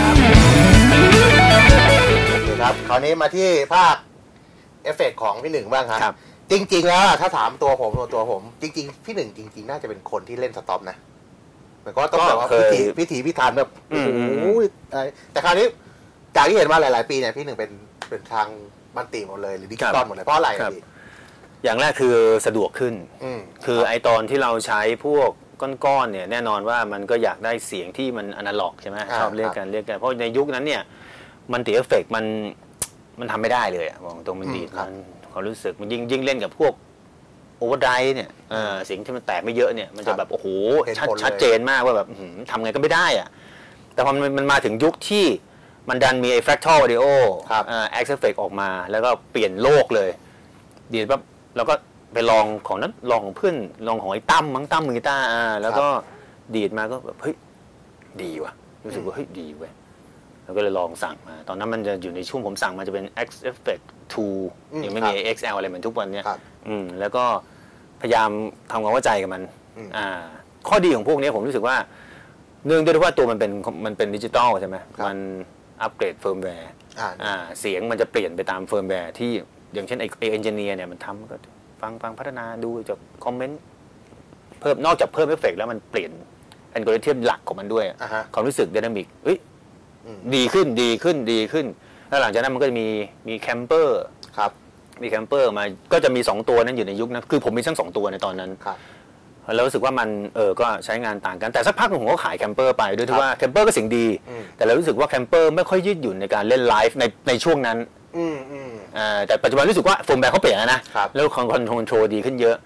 โอเคครับคราวนี้มาที่ภาคเอฟเฟกต์ของพี่หนึ่งบ้างครับจริงๆแล้วถ้าถามตัวผมจริงๆพี่หนึ่งจริงๆน่าจะเป็นคนที่เล่นสต็อปนะมันก็ต้องแบบว่าพิถีพิถันแบบโอ้โหแต่คราวนี้จากที่เห็นมาหลายๆปีเนี่ยพี่หนึ่งเป็นทางบันตีหมดเลยหรือดิจิตอลหมดเลยเพราะอะไรพี่อย่างแรกคือสะดวกขึ้นคือไอตอนที่เราใช้พวกก้อนๆเนี่ยแน่นอนว่ามันก็อยากได้เสียงที่มันอนาล็อกใช่ไหมชอบเรียกกันเพราะในยุคนั้นเนี่ยมันตีเอฟเฟกต์มันทำไม่ได้เลยมองตรงมันดีมันความรู้สึกมันยิ่งเล่นกับพวกโอเวอร์ไดร์เนี่ยเสียงที่มันแตกไม่เยอะเนี่ยมันจะแบบโอ้โหชัดเจนมากว่าแบบทำไงก็ไม่ได้อะแต่พอมันมาถึงยุคที่มันดันมีไอ้ fractal audio X effect ออกมาแล้วก็เปลี่ยนโลกเลยดีดแบบแล้วก็ไปลองของนั้นลองของเพื่อนลองของไอ้ตั้มมือกีตาร์แล้วก็ดีดมาก็แบบเฮ้ยดีว่ะรู้สึกว่าเฮ้ยดีเว้ยแล้วก็เลยลองสั่งมาตอนนั้นมันจะอยู่ในช่วงผมสั่งมาจะเป็น X effect 2ยังไม่มี XL อะไรเหมือนทุกวันเนี้ยแล้วก็พยายามทำความเข้าใจกับมันข้อดีของพวกนี้ผมรู้สึกว่าเนื่องด้วยว่าตัวมันเป็นดิจิตอลใช่ไหมมันอัปเกรดเฟิร์มแวร์เสียงมันจะเปลี่ยนไปตามเฟิร์มแวร์ที่อย่างเช่นไอ้เอนจิเนียร์เนี่ยมันทำก็ฟังพัฒนาดูจากคอมเมนต์เพิ่มนอกจากเพิ่มเอฟเฟกต์แล้วมันเปลี่ยนอัลกอริทึมหลักของมันด้วยความรู้สึกไดนามิกดีขึ้นแล้วหลังจากนั้นมันก็จะมีแคมเปอร์มีแคมเปอร์มาก็จะมี2ตัวนั้นอยู่ในยุคนั้นคือผมมีทั้ง2ตัวในตอนนั้นแล้วรู้สึกว่ามันก็ใช้งานต่างกันแต่สักพักผมก็ขายแคมเปอร์ไปด้วยที่ว่าแคมเปอร์ก็เสียงดีแต่เรารู้สึกว่าแคมเปอร์ไม่ค่อยยืดหยุ่นในการเล่นไลฟ์ในช่วงนั้นแต่ปัจจุบันรู้สึกว่าโฟมแบร์เขาเปลี่ยนแล้วนะแล้วคอนโทรลดีขึ้นเยอะ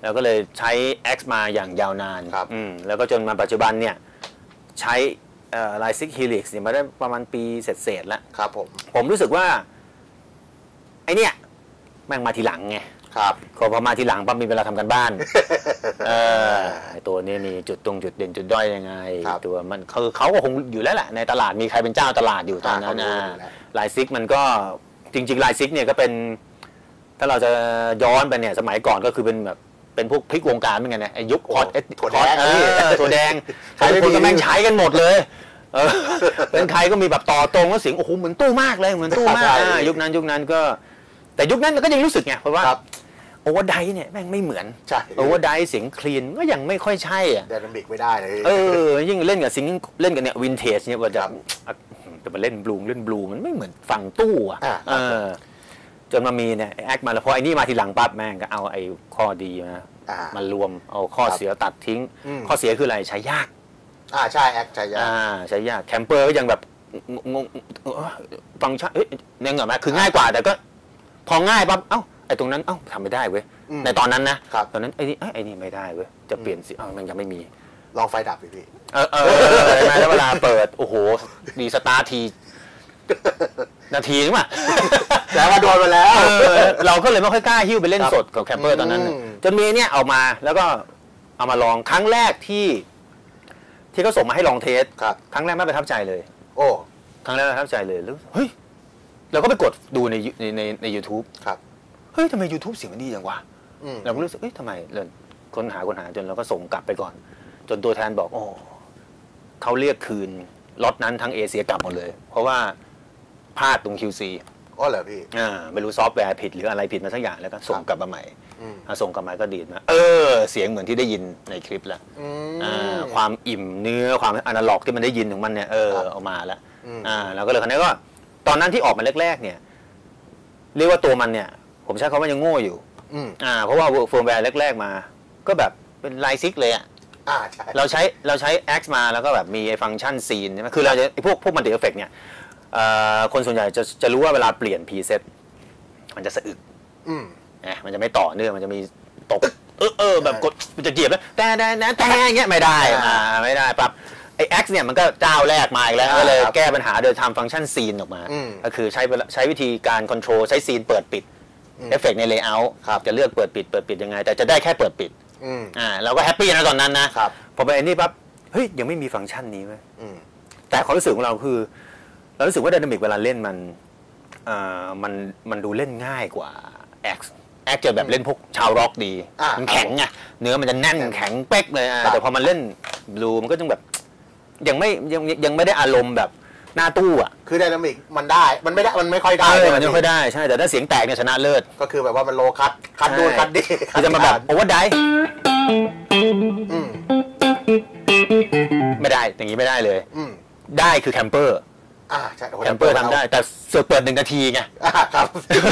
แล้วก็เลยใช้ X มาอย่างยาวนานแล้วก็จนมาปัจจุบันเนี่ยใช้Line6 Helix เนี่ยมาได้ประมาณปีเศษแล้วครับผมรู้สึกว่าไอเนี่ยแม่งมาทีหลังไงครับพอมาทีหลังปั๊บมีเวลาทำกันบ้านตัวนี้มีจุดจุดเด่นจุดด้อยยังไงตัวมันคือเขาก็คงอยู่แล้วแหละในตลาดมีใครเป็นเจ้าตลาดอยู่ตอนนั้นLine6มันก็จริงๆLine6เนี่ยก็เป็นถ้าเราจะย้อนไปเนี่ยสมัยก่อนก็คือเป็นแบบเป็นพวกพลิกวงการเหมือนกันนะไอ้ยุคคอร์ดถั่วแดงใครคนก็แม่งใช้กันหมดเลยเป็นใครก็มีแบบต่อตรงแล้วเสียงโอ้โหเหมือนตู้มากเลยเหมือนตู้มากยุคนั้นก็แต่ยุคนั้นก็ยังรู้สึกไงเพราะว่าโอเวอร์ไดเนี่ยแม่งไม่เหมือนโอเวอร์ไดเสียงคลีนก็ยังไม่ค่อยใช่อ่ะไดนามิกไม่ได้เลยยิ่งเล่นกับเล่นกับเนี่ยวินเทจเนี่ยว่าจะมาเล่นบลูมันไม่เหมือนฟังตู้อ่ะจนมามีเนี่ยแอคมาแล้วพอไอ้นี่มาทีหลังปั๊บแม่งก็เอาไอ้ข้อดีมารวมเอาข้อเสียตัดทิ้งข้อเสียคืออะไรใช้ยากใช่แอคใช้ยากใช้ยากแคมเปอร์ก็ยังแบบงงฟังก์ชันเนี่ยเหรอแม่คือง่ายกว่าแต่ก็พอง่ายปั๊บไอ้ตรงนั้นทำไม่ได้เว้ยในตอนนั้นนะตอนนั้นไอ้นี่ไม่ได้เว้ยจะเปลี่ยนสิมันยังไม่มีลองไฟดับพี่แล้วเวลาเปิดโอ้โหดีสตาร์ททีนาทีนึงอ่ะแล้วว่าโดนไปแล้วเราก็เลยไม่ค่อยกล้าหิ้วไปเล่นสดกับแคมเปอร์ตอนนั้นจนมีเนี่ยออกมาแล้วก็เอามาลองครั้งแรกที่เขาส่งมาให้ลองเทสครั้งแรกไม่ประทับใจเลยครั้งแรกประทับใจเลยแล้วเฮ้ยเราก็ไปกดดูใน YouTube ครับเฮ้ยทำไม YouTube เสียงมันดีจังวะเราก็รู้สึกเฮ้ยทำไมเลยค้นหาจนเราก็ส่งกลับไปก่อนจนตัวแทนบอกโอ้เขาเรียกคืนล็อตนั้นทั้งเอเชียกลับหมดเลยเพราะว่าพลาดตรง QC เหรอพี่ไม่รู้ซอฟต์แวร์ผิดหรืออะไรผิดมาสักอย่างแล้วก็ส่งกลับมาใหม่ส่งกลับมาก็ดีดมาเสียงเหมือนที่ได้ยินในคลิปแล้วความอิ่มเนื้อความอนาล็อกที่มันได้ยินของมันเนี่ยออกมาแล้วเราก็เลยคราวนี้ก็ตอนนั้นที่ออกมาแรกๆเนี่ยเรียกว่าตัวมันเนี่ยผมใช้คำว่ายังโง่อยู่เพราะว่าเฟิร์มแวร์แรกๆมาก็แบบเป็นLine6เลยอ่ะเราใช้ X มาแล้วก็แบบมีไอ้ฟังก์ชันซีนใช่ไหมคือเราจะพวกมันติเอฟเฟกต์เนี่ยคนส่วนใหญ่จะรู้ว่าเวลาเปลี่ยนพรีเซตมันจะสะอึกมันจะไม่ต่อเนื่องมันจะมีตกแบบกดมันจะเหยียบแล้วแต่อย่างเงี้ยไม่ได้ปั๊บไอ้ X เนี่ยมันก็เจ้าแรกมาอีกแล้วก็เลยแก้ปัญหาโดยทำฟังก์ชันซีนออกมาก็คือใช้วิธีการคอนโทรลใช้ซีนเปิดปิดเอฟเฟกต์ในเลเยอร์จะเลือกเปิดปิดยังไงแต่จะได้แค่เปิดปิดเราก็แฮปปี้นะตอนนั้นนะพอไปไอ้นี่ปั๊บเฮ้ยยังไม่มีฟังก์ชันนี้ไหมแต่ความรู้สึกของเราคือเรารู้สึกว่าไดนามิกเวลาเล่นมันดูเล่นง่ายกว่า X จะแบบเล่นพวกชาวร็อกดีมันแข็งไงเนื้อมันจะแน่นแข็งเป๊กเลยแต่พอมันเล่นบลูมันก็ต้องแบบยังไม่ได้อารมณ์แบบหน้าตู้อ่ะคือไดนามิกมันได้มันไม่ค่อยได้มันไม่ค่อยได้ใช่แต่ถ้าเสียงแตกเนี่ยชนะเลิศก็คือแบบว่ามันโลคัดดูคัดดีจะมาแบบโอเวอร์ไดไม่ได้อย่างนี้ไม่ได้เลยได้คือแคมเปอร์แคมเปอร์ทำได้แต่เสือเปิด1 นาทีไงครับ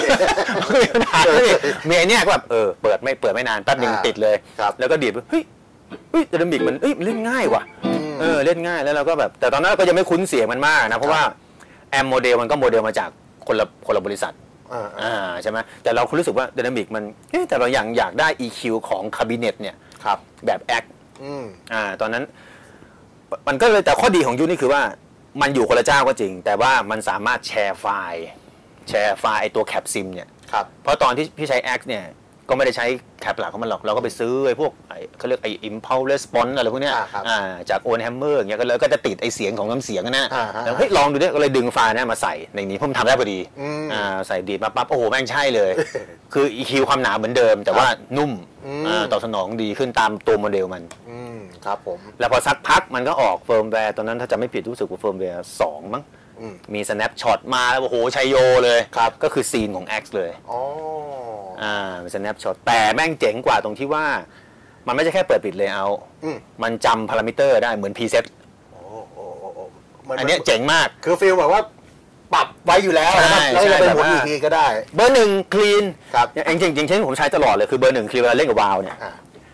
มีไอ้เนี่ยก็แบบเปิดไม่นานแป๊บนึงติดเลยแล้วก็ดีดเฮ้ยไดนามิกมันเล่นง่ายว่ะเล่นง่ายแล้วเราก็แบบแต่ตอนนั้นก็ยังไม่คุ้นเสียงมันมากนะเพราะว่าแอมโมเดลมันก็โมเดลมาจากคนละบริษัทใช่ไหมแต่เรารู้สึกว่าไดนามิกมันแต่เราอยากได้ EQ ของคาบิเนตเนี่ยแบบแอคตอนนั้นมันก็เลยแต่ข้อดีของยุคนี้คือว่ามันอยู่คนละเจ้าก็จริงแต่ว่ามันสามารถแชร์ไฟล์ไอตัวแคปซิมเนี่ยเพราะตอนที่พี่ใช้ X เนี่ยก็ไม่ได้ใช้แคปหลักของมันหรอกเราก็ไปซื้อไอ้พวกเขาเรียกไอ้ impulse response อะไรพวกเนี้ยจาก Owen Hammer อย่างเงี้ยก็จะติดไอ้เสียงของน้ำเสียงนะแล้วเฮ้ยลองดูดิก็เลยดึงไฟล์นั้นมาใส่ในนี้ผมทำได้พอดีใส่ดีดมาปั๊บโอ้โหแม่งใช่เลยคือ EQ ความหนาเหมือนเดิมแต่ว่านุ่มตอบสนองดีขึ้นตามตัวโมเดลมันครับผมแล้วพอสักพักมันก็ออกเฟิร์มแวร์ตอนนั้นถ้าจะไม่ผิดรู้สึกว่าเฟิร์มแวร์2มั้งมี snapshot มาแล้วโอ้โหชัยโยเลยก็คือซีนของ X เลยเป็น snapshot แต่แม่งเจ๋งกว่าตรงที่ว่ามันไม่ใช่แค่เปิดปิดเลเยอร์มันจำพารามิเตอร์ได้เหมือน preset อันนี้เจ๋งมากคือฟีลแบบว่าปรับไว้อยู่แล้วนะครับแล้วจะเป็นหมุนอีกทีก็ได้เบอร์1 clean จริงๆผมใช้ตลอดเลยคือเบอร์1 clean เวลาเล่นกับวาวเนี่ย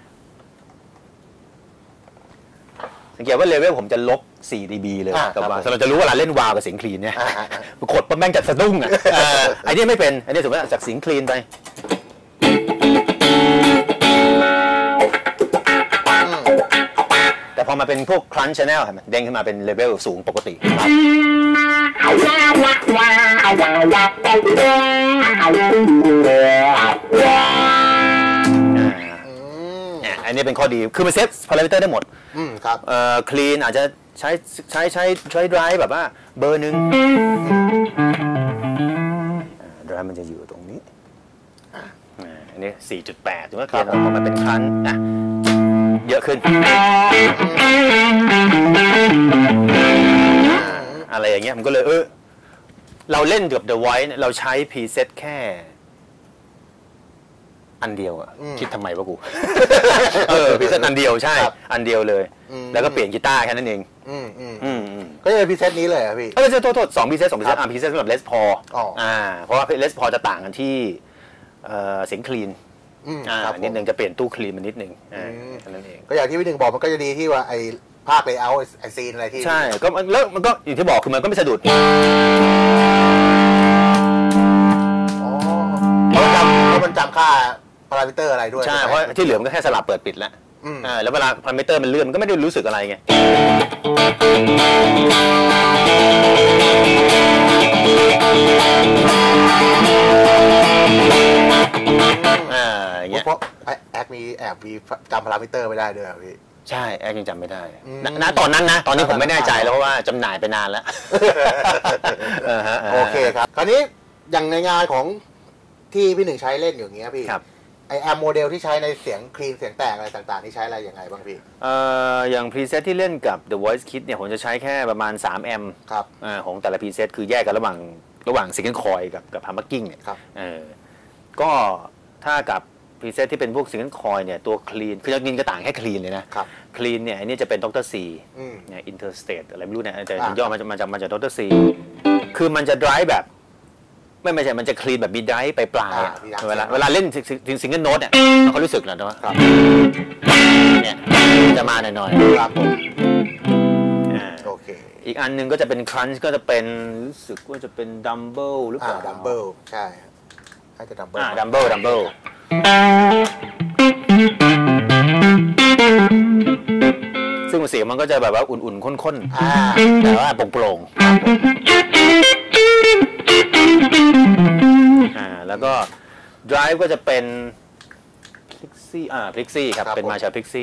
สังเกตว่าเลเวลผมจะลบ4 dB เลยกับวาวเราจะรู้ว่าเราเล่นวาวกับเสียงคลีนเนี่ยกดปั๊บแม่งจัดสะดุ้งอ่ะไอ้นี่ไม่เป็นไอ้นี่สมมติจากเสียงคลีนไปมาเป็นพวก crunch channel เห็นไหมเด้งขึ้นมาเป็นเลเวลสูงปกติอันนี้เป็นข้อดีคือมันเซฟพารามิเตอร์ได้หมดครับ clean อาจจะใช้ drive แบบว่าเบอร์หนึ่งdrive มันจะอยู่ตรงนี้อันนี้ 4.8 ถึงว่าเปลี่ยนออกมาเป็นคันเยอะขึ้นอะไรอย่างเงี้ยมันก็เลยเราเล่นกับ The Voice เราใช้ preset แค่อันเดียวอะคิดทำไมวะกูpreset อันเดียวใช่อันเดียวเลยแล้วก็เปลี่ยนกีตาร์แค่นั้นเองก็จะเป็นpresetนี้เลยอะพี่โทษ2 preset preset สำหรับ Les Paul เพราะว่า Les Paul จะต่างกันที่เสียงคลีนนิดนึงจะเปลี่ยนตู้คลีนมันนิดนึงแค่นั้นเองก็อย่างที่พี่หนึ่งบอกมันก็จะดีที่ว่าไอ้ภาคเลเยอร์ไอซีนอะไรที่ใช่ก็แล้วมันก็อย่างที่บอกคือมันก็ไม่สะดุดเพราะมันจำค่าพารามิเตอร์อะไรด้วยใช่เพราะที่เหลือมันก็แค่สลับเปิดปิดแล้วแล้วเวลาพารามิเตอร์มันเลื่อนมันก็ไม่ได้รู้สึกอะไรไงอย่างเงี้ยเพราะแอคมีจำพารามิเตอร์ไม่ได้ด้วยพี่ใช่แอคยังจำไม่ได้ณตอนนั้นนะตอนนี้ผมไม่แน่ใจแล้วเพราะว่าจำหน่ายไปนานแล้วโอเคครับคราวนี้อย่างในงานของที่พี่หนึ่งใช้เล่นอย่างเงี้ยพี่ไอแอมโมเดลที่ใช้ในเสียงคลีนเสียงแตกอะไรต่างๆที่ใช้อะไรยังไงบ้างพี่อย่างพรีเซตที่เล่นกับ The Voice Kit เนี่ยผมจะใช้แค่ประมาณ3แอมป์ของแต่ละพรีเซตคือแยกกันระหว่าง Single Coil กับฮัมเมอร์กิ้งเนี่ยก็ถ้ากับพรีเซตที่เป็นพวก Single Coil เนี่ยตัวคลีนคือจริงๆก็ต่างแค่คลีนเลยนะคลีนเนี่ยอันนี้จะเป็นดรซีเนี่ย Interstate อะไรไม่รู้เนี่ยแต่ย่อมาจากดรซีคือมันจะ drive แบบไม่ใช่มันจะคลีนแบบมีไดร์ไปปลายเวลาเล่นซิงเกิลโน้ตเนี่ยเขารู้สึกนะว่าเนี่ยจะมาหน่อยๆครับผมโอเคอีกอันนึงก็จะเป็นครันช์ก็จะเป็นรู้สึกว่าจะเป็นดัมเบิลหรือเปล่าดัมเบิลใช่ให้จะดัมเบิลดัมเบิลซึ่งเสียงมันก็จะแบบว่าอุ่นๆข้นๆแต่ว่าโปร่งๆแล้วก็ drive ก็จะเป็น Plexi ครับเป็น Marshall Plexi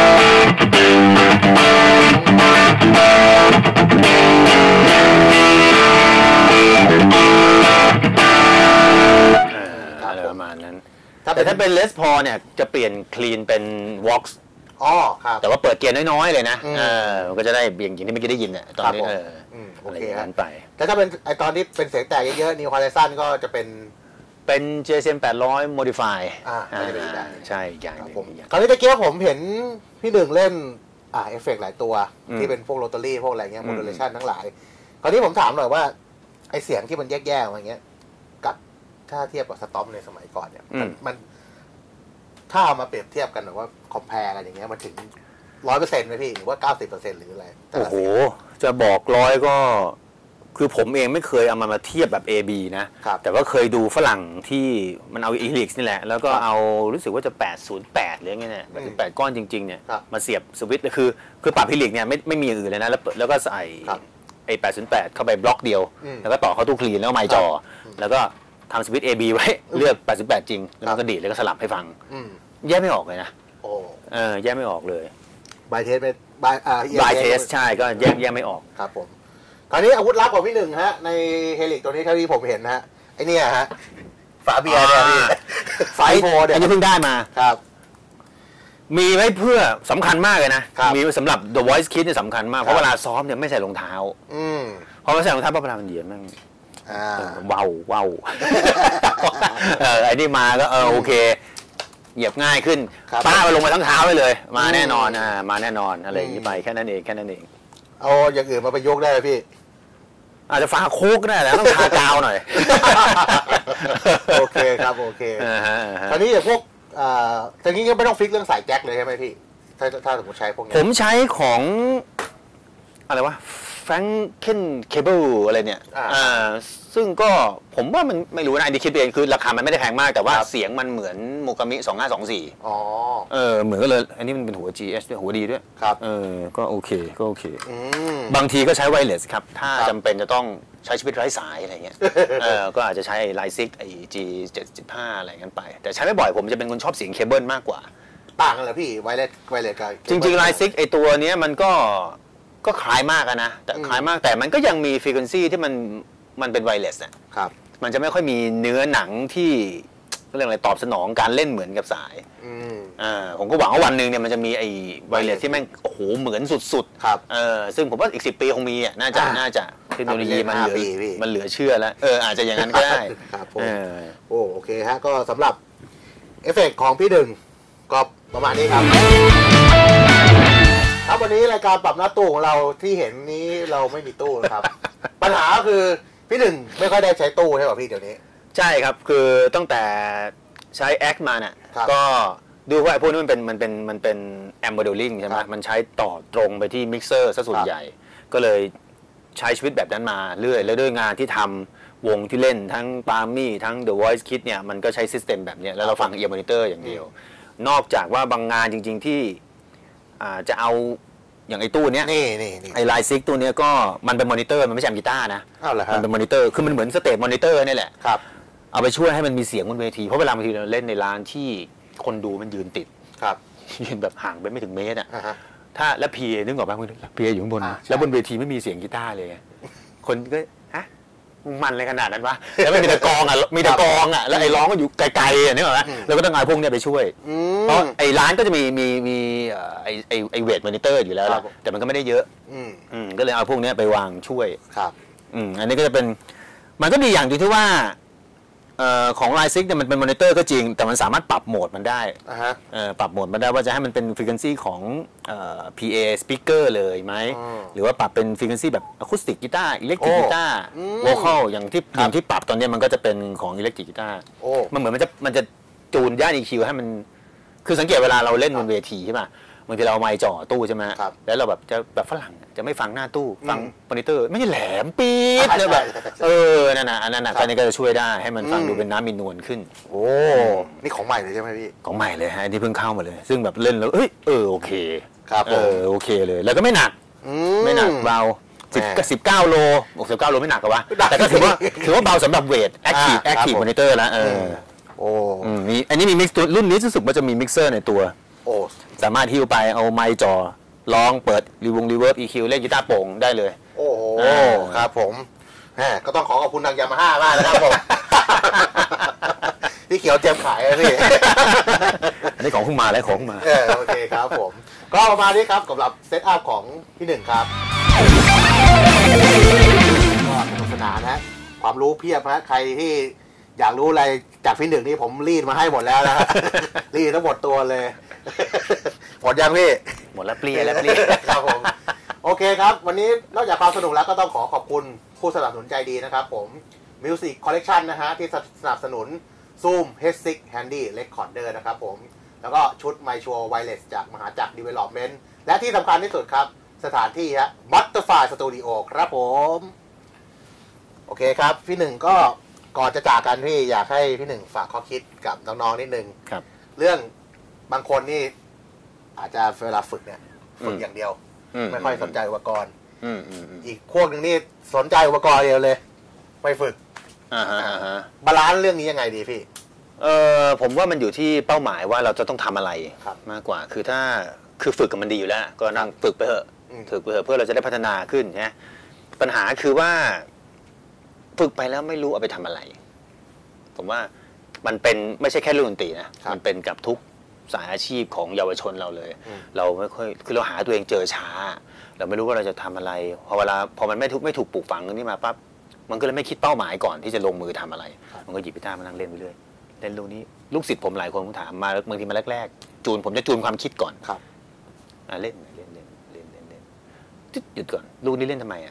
อะไรประมาณนั้นแต่ถ้าเป็น Les Paul เนี่ยจะเปลี่ยน clean เป็น Vox ครับแต่ว่าเปิดเกียร์น้อยๆเลยนะมันก็จะได้อย่างที่เมื่อกี้ได้ยินเนี่ยตอนนี้โอเคนั้นไปแต่ถ้าเป็นไอตอนที่เป็นเสียงแตกเยอะๆ New Horizon ก็จะเป็น JCM 800 Modify ใช่อย่างนึงคราวนี้ตะเกียบผมเห็นพี่หนึ่งเล่นเอฟเฟกต์หลายตัวที่เป็นพวกโรตารี่พวกอะไรเงี้ย modulation ทั้งหลายคราวนี้ผมถามหน่อยว่าไอเสียงที่มันแยกๆอย่างเงี้ยกับถ้าเทียบกับสต็อปในสมัยก่อนเนี่ยมันถ้าเอามาเปรียบเทียบกันหรือว่าคอมแพร์กันอย่างเงี้ยมันถึง 100% ไหมพี่หรือว่า 90% หรืออะไรโอ้โหจะบอก100ก็คือผมเองไม่เคยเอามาเทียบแบบ AB นะแต่ว่าเคยดูฝรั่งที่มันเอา Helix นี่แหละแล้วก็เอารู้สึกว่าจะ808หรือไงเนี่ย8ก้อนจริงๆเนี่ยมาเสียบสวิตช์คือปรับ Helix เนี่ยไม่มีอื่นเลยนะแล้วก็ใส่ไอ้808เข้าไปบล็อกเดียวแล้วก็ต่อเข้าตู้คลีนแล้วไมค์จอแล้วก็ทำสวิตช์ AB ไว้เลือก88จริงแล้วมันก็ดีดแล้วก็สลับให้ฟังแยกไม่ออกเลยนะแยกไม่ออกเลยบายเทสใช่ก็แยกไม่ออกครับผมคราวนี้อาวุธลับของพี่หนึ่งฮะในเฮลิกตัวนี้เท่าที่ผมเห็นนะฮะไอเนี่ยฮะฝาเบียร์เนี่ยพี่ไฟโฟเดี๋ยวเพิ่งได้มาครับมีไว้เพื่อสำคัญมากเลยนะมีสำหรับ The Voice Kit เนี่ยสำคัญมากเพราะเวลาซ้อมเนี่ยไม่ใส่รองเท้าเพราะไม่ใส่รองเท้าเพราะเวลามันเหยียบมันว้าวไอ้นี่มาก็โอเคเหยียบง่ายขึ้นป้าไปลงมาทั้งเท้าไปเลยมาแน่นอนมาแน่นอนอะไรอย่างนี้ไปแค่นั้นเองเอาอย่างอื่นมาไปยกได้ไหมพี่อาจจะฟ้าโค้กได้แล้วต้องทากาวหน่อยโอเคครับโอเคคราวนี้อย่างพวกตอนนี้ก็ไม่ต้องฟิกเรื่องสายแจ็คเลยใช่ไหมพี่ถ้าสมมติใช้พวกนี้ผมใช้ของอะไรวะ Franken Cable อะไรเนี่ยซึ่งก็ผมว่ามันไม่รู้นะอันนี้คิดเองคือราคามันไม่ได้แพงมากแต่ว่าเสียงมันเหมือนโมกามิ2524อ๋อเหมือนกันเลยอันนี้มันเป็นหัว GS ด้วยหัวดีด้วยครับก็โอเคบางทีก็ใช้ไวเลสครับถ้าจำเป็นจะต้องใช้ชีวิตไร้สายอะไรเงี้ยก็อาจจะใช้ไลซิกไอ้ G75 อะไรเงี้ยไปแต่ใช้ไม่บ่อยผมจะเป็นคนชอบเสียงเคเบิลมากกว่าต่างกันเหรอพี่ไวเลสกันจริงๆไลซิกไอ้ตัวเนี้ยมันก็คล้ายมากนะแต่คล้ายมากแต่มันก็ยังมีฟรีเควนซีที่มันเป็นไวเลสนะครับมันจะไม่ค่อยมีเนื้อหนังที่เรื่องอะไรตอบสนองการเล่นเหมือนกับสายผมก็หวังว่าวันหนึ่งเนี่ยมันจะมีไอ้ไวเลสที่แม่งโอ้โหเหมือนสุดๆครับซึ่งผมว่าอีก10 ปีคงมีน่าจะเทคโนโลยีมันเหลือเชื่อแล้วอาจจะอย่างนั้นก็ได้ครับโอเคฮะก็สำหรับเอฟเฟกต์ของพี่หนึ่งก็ประมาณนี้ครับครับวันนี้รายการปรับหน้าตู้ของเราที่เห็นนี้เราไม่มีตู้นะครับ ปัญหาคือพี่หนึ่งไม่ค่อยได้ใช้ตู้ใช่ป่ะพี่เดี๋ยวนี้ใช่ครับคือตั้งแต่ใช้แอคมาเนี่ยก็ดูว่าไอ้พวกนี้มันเป็นแอมโมเดลลิ่งใช่ไหมมันใช้ต่อตรงไปที่มิกเซอร์ซะส่วนใหญ่ก็เลยใช้ชีวิตแบบนั้นมาเรื่อยแล้วด้วยงานที่ทำวงที่เล่นทั้งปาล์มมี่ทั้ง The Voice Kids เนี่ยมันก็ใช้ซิสเต็มแบบนี้แล้วเราฟังเอียร์มอนิเตอร์อย่างเดียวนอกจากว่าบางงานจริงๆที่จะเอาอย่างไอ้ตู้เนี้ยไอ้ไลซิกตู้เนี้ยก็มันเป็นมอนิเตอร์มันไม่ใช่แอมป์กีตาร์นะมันเป็นมอนิเตอร์คือมันเหมือนสเตจมอนิเตอร์นี่แหละเอาไปช่วยให้มันมีเสียงบนเวทีเพราะเวลาบางทีเราเล่นในร้านที่คนดูมันยืนติดยืนแบบห่างไปไม่ถึงเมตรถ้าแล้วพีนึกออกป่ะพีอยู่ข้างบนแล้วบนเวทีไม่มีเสียงกีตาร์เลยคนก็มันเลยขนาดนั้นวะแล้วไม่มีแต่กองมีแต่กองแล้วไอ้ร้องก็อยู่ไกลๆนึกออกไหมแล้วก็ต้องเอาพวกนี้ไปช่วยเพราะไอ้ร้านก็จะมีไอ้เวทมอนิเตอร์อยู่แล้วแต่มันก็ไม่ได้เยอะก็เลยเอาพวกนี้ไปวางช่วยครับอันนี้ก็จะเป็นมันก็ดีอย่างที่ว่าของไลซิกเนี่ยมันเป็นมอนิเตอร์ก็จริงแต่มันสามารถปรับโหมดมันได้ปรับโหมดมันได้ว่าจะให้มันเป็นฟรีเควนซีของPA speaker เลยไหมหรือว่าปรับเป็นฟรีเควนซีแบบอะคูสติกกีตาร์อิเล็กทริกกีตาร์โวคอลอย่างที่ปรับตอนนี้มันก็จะเป็นของอิเล็กทริกกีตาร์มันเหมือนมันจะจูนย่าน EQ ให้มันคือสังเกตเวลาเราเล่นบนเวทีใช่ป่ะบางทีเราเอาไมค์จ่อตู้ใช่ไหมแล้วเราแบบจะแบบฝรั่งจะไม่ฟังหน้าตู้ฟังมอนิเตอร์ไม่ใช่แหลมปี๊ดเลยแบบนั่นน่ะอันนั้นก็จะช่วยได้ให้มันฟังดูเป็นน้ำมีนวลขึ้นโอ้นี่ของใหม่เลยใช่ไหมพี่ของใหม่เลยฮะที่เพิ่งเข้ามาเลยซึ่งแบบเล่นแล้วโอเคครับโอเคเลยแล้วก็ไม่หนักเบา19 โล19 โลไม่หนักกว่าแต่ก็ถือว่าเบาสำหรับเวทแอคทีฟมอนิเตอร์แล้วนี่อันนี้มีมิกซ์รุ่นนี้รู้สึกว่าจะมีมิกเซอร์ในตัวสามารถฮิ้วไปเอาไมค์จ่อร้องเปิดรีเวิร์บ EQ เล่นกีตาร์โปร่งได้เลยโอ้โหครับผมก็ต้องขอขอบคุณทางยามาฮ่ามากนะครับผมพี่เขียวเตรียมขายเลยพี่อันนี้ของขึ้นมาแล้วของขึ้นมาโอเคครับผมก็ประมาณนี้ครับสำหรับเซตอัพของพี่หนึ่งครับก็สนุกสนานนะความรู้เพียบนะใครที่อยากรู้อะไรจากพี่หนึ่งนี่ผมรีดมาให้หมดแล้วนะรีดทั้งหมดตัวเลยหมดยังพี่หมดแล้วเปลี่ยนครับผมโอเคครับวันนี้นอกจากความสนุกแล้วก็ต้องขอบคุณผู้สนับสนุนใจดีนะครับผม Music Collection นะฮะที่สนับสนุน Zoom H6 Handy Recorder นะครับผมแล้วก็ชุด MySure Wireless จากมหาจักร Development และที่สำคัญที่สุดครับสถานที่ฮะ Butterfly Studio ครับผมโอเคครับพี่หนึ่งก็ก่อนจะจากกันพี่อยากให้พี่หนึ่งฝากข้อคิดกับน้องๆนิดนึงเรื่องบางคนนี่อาจจะเวลาฝึกเนี่ยฝึกอย่างเดียวไม่ค่อยสนใจอุปกรณ์อีกพวกหนึ่งนี่สนใจอุปกรณ์เดียวเลยไปฝึกบาลานซ์เรื่องนี้ยังไงดีพี่ผมว่ามันอยู่ที่เป้าหมายว่าเราจะต้องทำอะไรมากกว่าคือฝึกกับมันดีอยู่แล้วก็นั่งฝึกไปเถอะเพื่อเราจะได้พัฒนาขึ้นใช่ไหมปัญหาคือว่าฝึกไปแล้วไม่รู้เอาไปทำอะไรผมว่ามันเป็นไม่ใช่แค่เรื่องดนตรีนะมันเป็นกับทุกสายอาชีพของเยาวชนเราเลยเราไม่ค่อยคือเราหาตัวเองเจอช้าเราไม่รู้ว่าเราจะทำอะไรพอมันไม่ถูกปลูกฝังตรงนี้มาปั๊บมันก็เลยไม่คิดเป้าหมายก่อนที่จะลงมือทำอะไรมันก็หยิบกีตาร์มานั่งเล่นไปเรื่อยเล่นลูกนี้ลูกศิษย์ผมหลายคนผมถามมาบางทีมาแรกๆผมจะจูนความคิดก่อนเล่นหยุดก่อนลูกนี้เล่นทำไม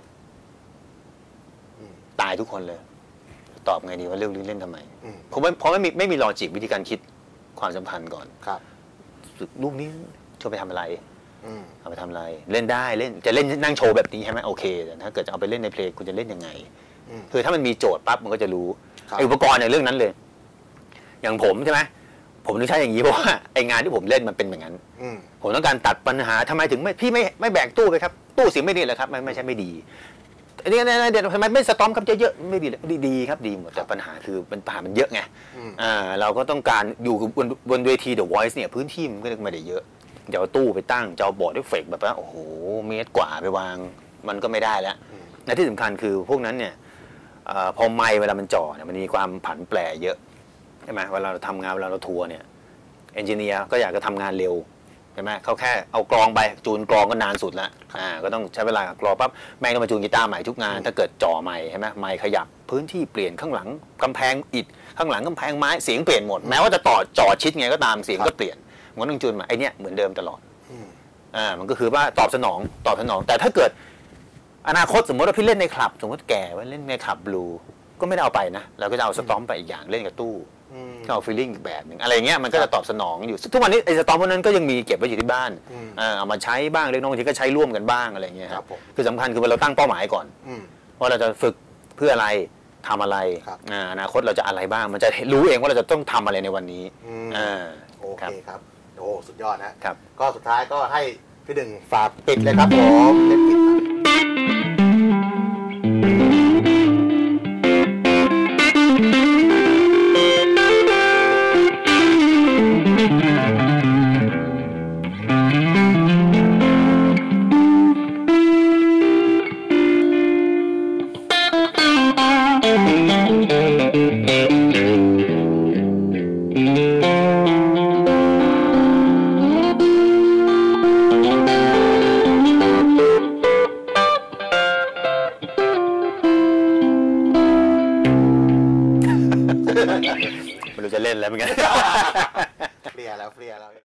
ตายทุกคนเลยตอบไงดีว่าเรื่องนี้เล่นทำไมเพราะไม่มีลอจิกวิธีการคิดความสัมพันธ์ก่อนลูกนี้ชวนไปทำอะไรเอาไปทำอะไรเล่นได้เล่นจะเล่นนั่งโชว์แบบนี้ใช่ไหมโอเคแต่ถ้าเกิดจะเอาไปเล่นในเพลงคุณจะเล่นยังไงคือถ้ามันมีโจทย์ปั๊บมันก็จะรู้ไออุปกรณ์ในเรื่องนั้นเลยอย่างผมใช่ไหมผมต้องใช้อย่างนี้เพราะว่าไองานที่ผมเล่นมันเป็นอย่างนั้นผมต้องการตัดปัญหาทำไมถึงพี่ไม่แบกตู้ไปครับตู้เสียงไม่ดีเลยครับไม่ใช่ไม่ดีอันนี้เดี๋ยวทำไมไม่สตอมครับเยอะๆไม่ดีเลยดีครับดีหมดแต่ปัญหาคือปัญหามันเยอะไงเราก็ต้องการอยู่บนเวที The Voice เนี่ยพื้นที่มันก็ไม่ได้เยอะจะเอาตู้ไปตั้งจะเอาบอร์ดด้วยเฟกแบบว่าโอ้โหเมตรกว่าไปวางมันก็ไม่ได้แล้วและที่สำคัญคือพวกนั้นเนี่ยพอไมค์เวลามันจ่อเนี่ยมันมีความผันแปรเยอะใช่ไหมเวลาเราทำงานเวลาเราทัวร์เนี่ยเอนจิเนียร์ก็อยากจะทำงานเร็วใช่ไหมเขาแค่เอากลองไปจูนกลองก็นานสุดแล้วก็ต้องใช้เวลากลองปั๊บแม่งก็มาจูนกีตาร์ใหม่ทุกงานถ้าเกิดจ่อไมค์ใช่ไหมไมค์ขยับพื้นที่เปลี่ยนข้างหลังกำแพงอิฐข้างหลังกำแพงไม้เสียงเปลี่ยนหมดแม้ว่าจะต่อจ่อชิดไงก็ตามเสียงก็เปลี่ยนมันต้องจูนมาไอเนี้ยเหมือนเดิมตลอดมันก็คือว่าตอบสนองแต่ถ้าเกิดอนาคตสมมติว่าพี่เล่นในคลับสมมติแก่ว่าเล่นในคลับบลูก็ไม่ได้เอาไปนะเราก็จะเอาสตอมไปอีกอย่างเล่นกับตู้ก็เอาฟีลลิ่งอีกแบบหนึ่งอะไรเงี้ยมันก็จะตอบสนองอยู่ทุกวันนี้ไอ้สตอมพวกนั้นก็ยังมีเก็บไว้อยู่ที่บ้านเอามาใช้บ้างเล็กน้อยบางทีก็ใช้ร่วมกันบ้างอะไรเงี้ยครับคือสำคัญคือเราตั้งเป้าหมายก่อนว่าเราจะฝึกเพื่ออะไรทำอะไรอนาคตเราจะอะไรบ้างมันจะรู้เองว่าเราจะต้องทำอะไรในวันนี้โอเคครับโอ้สุดยอดนะครับก็สุดท้ายก็ให้พี่ดึงฝากปิดเลยครับผมเล่นปิดไม่รู้จะเล่นอะไรเหมือนกันเฟลียแล้ว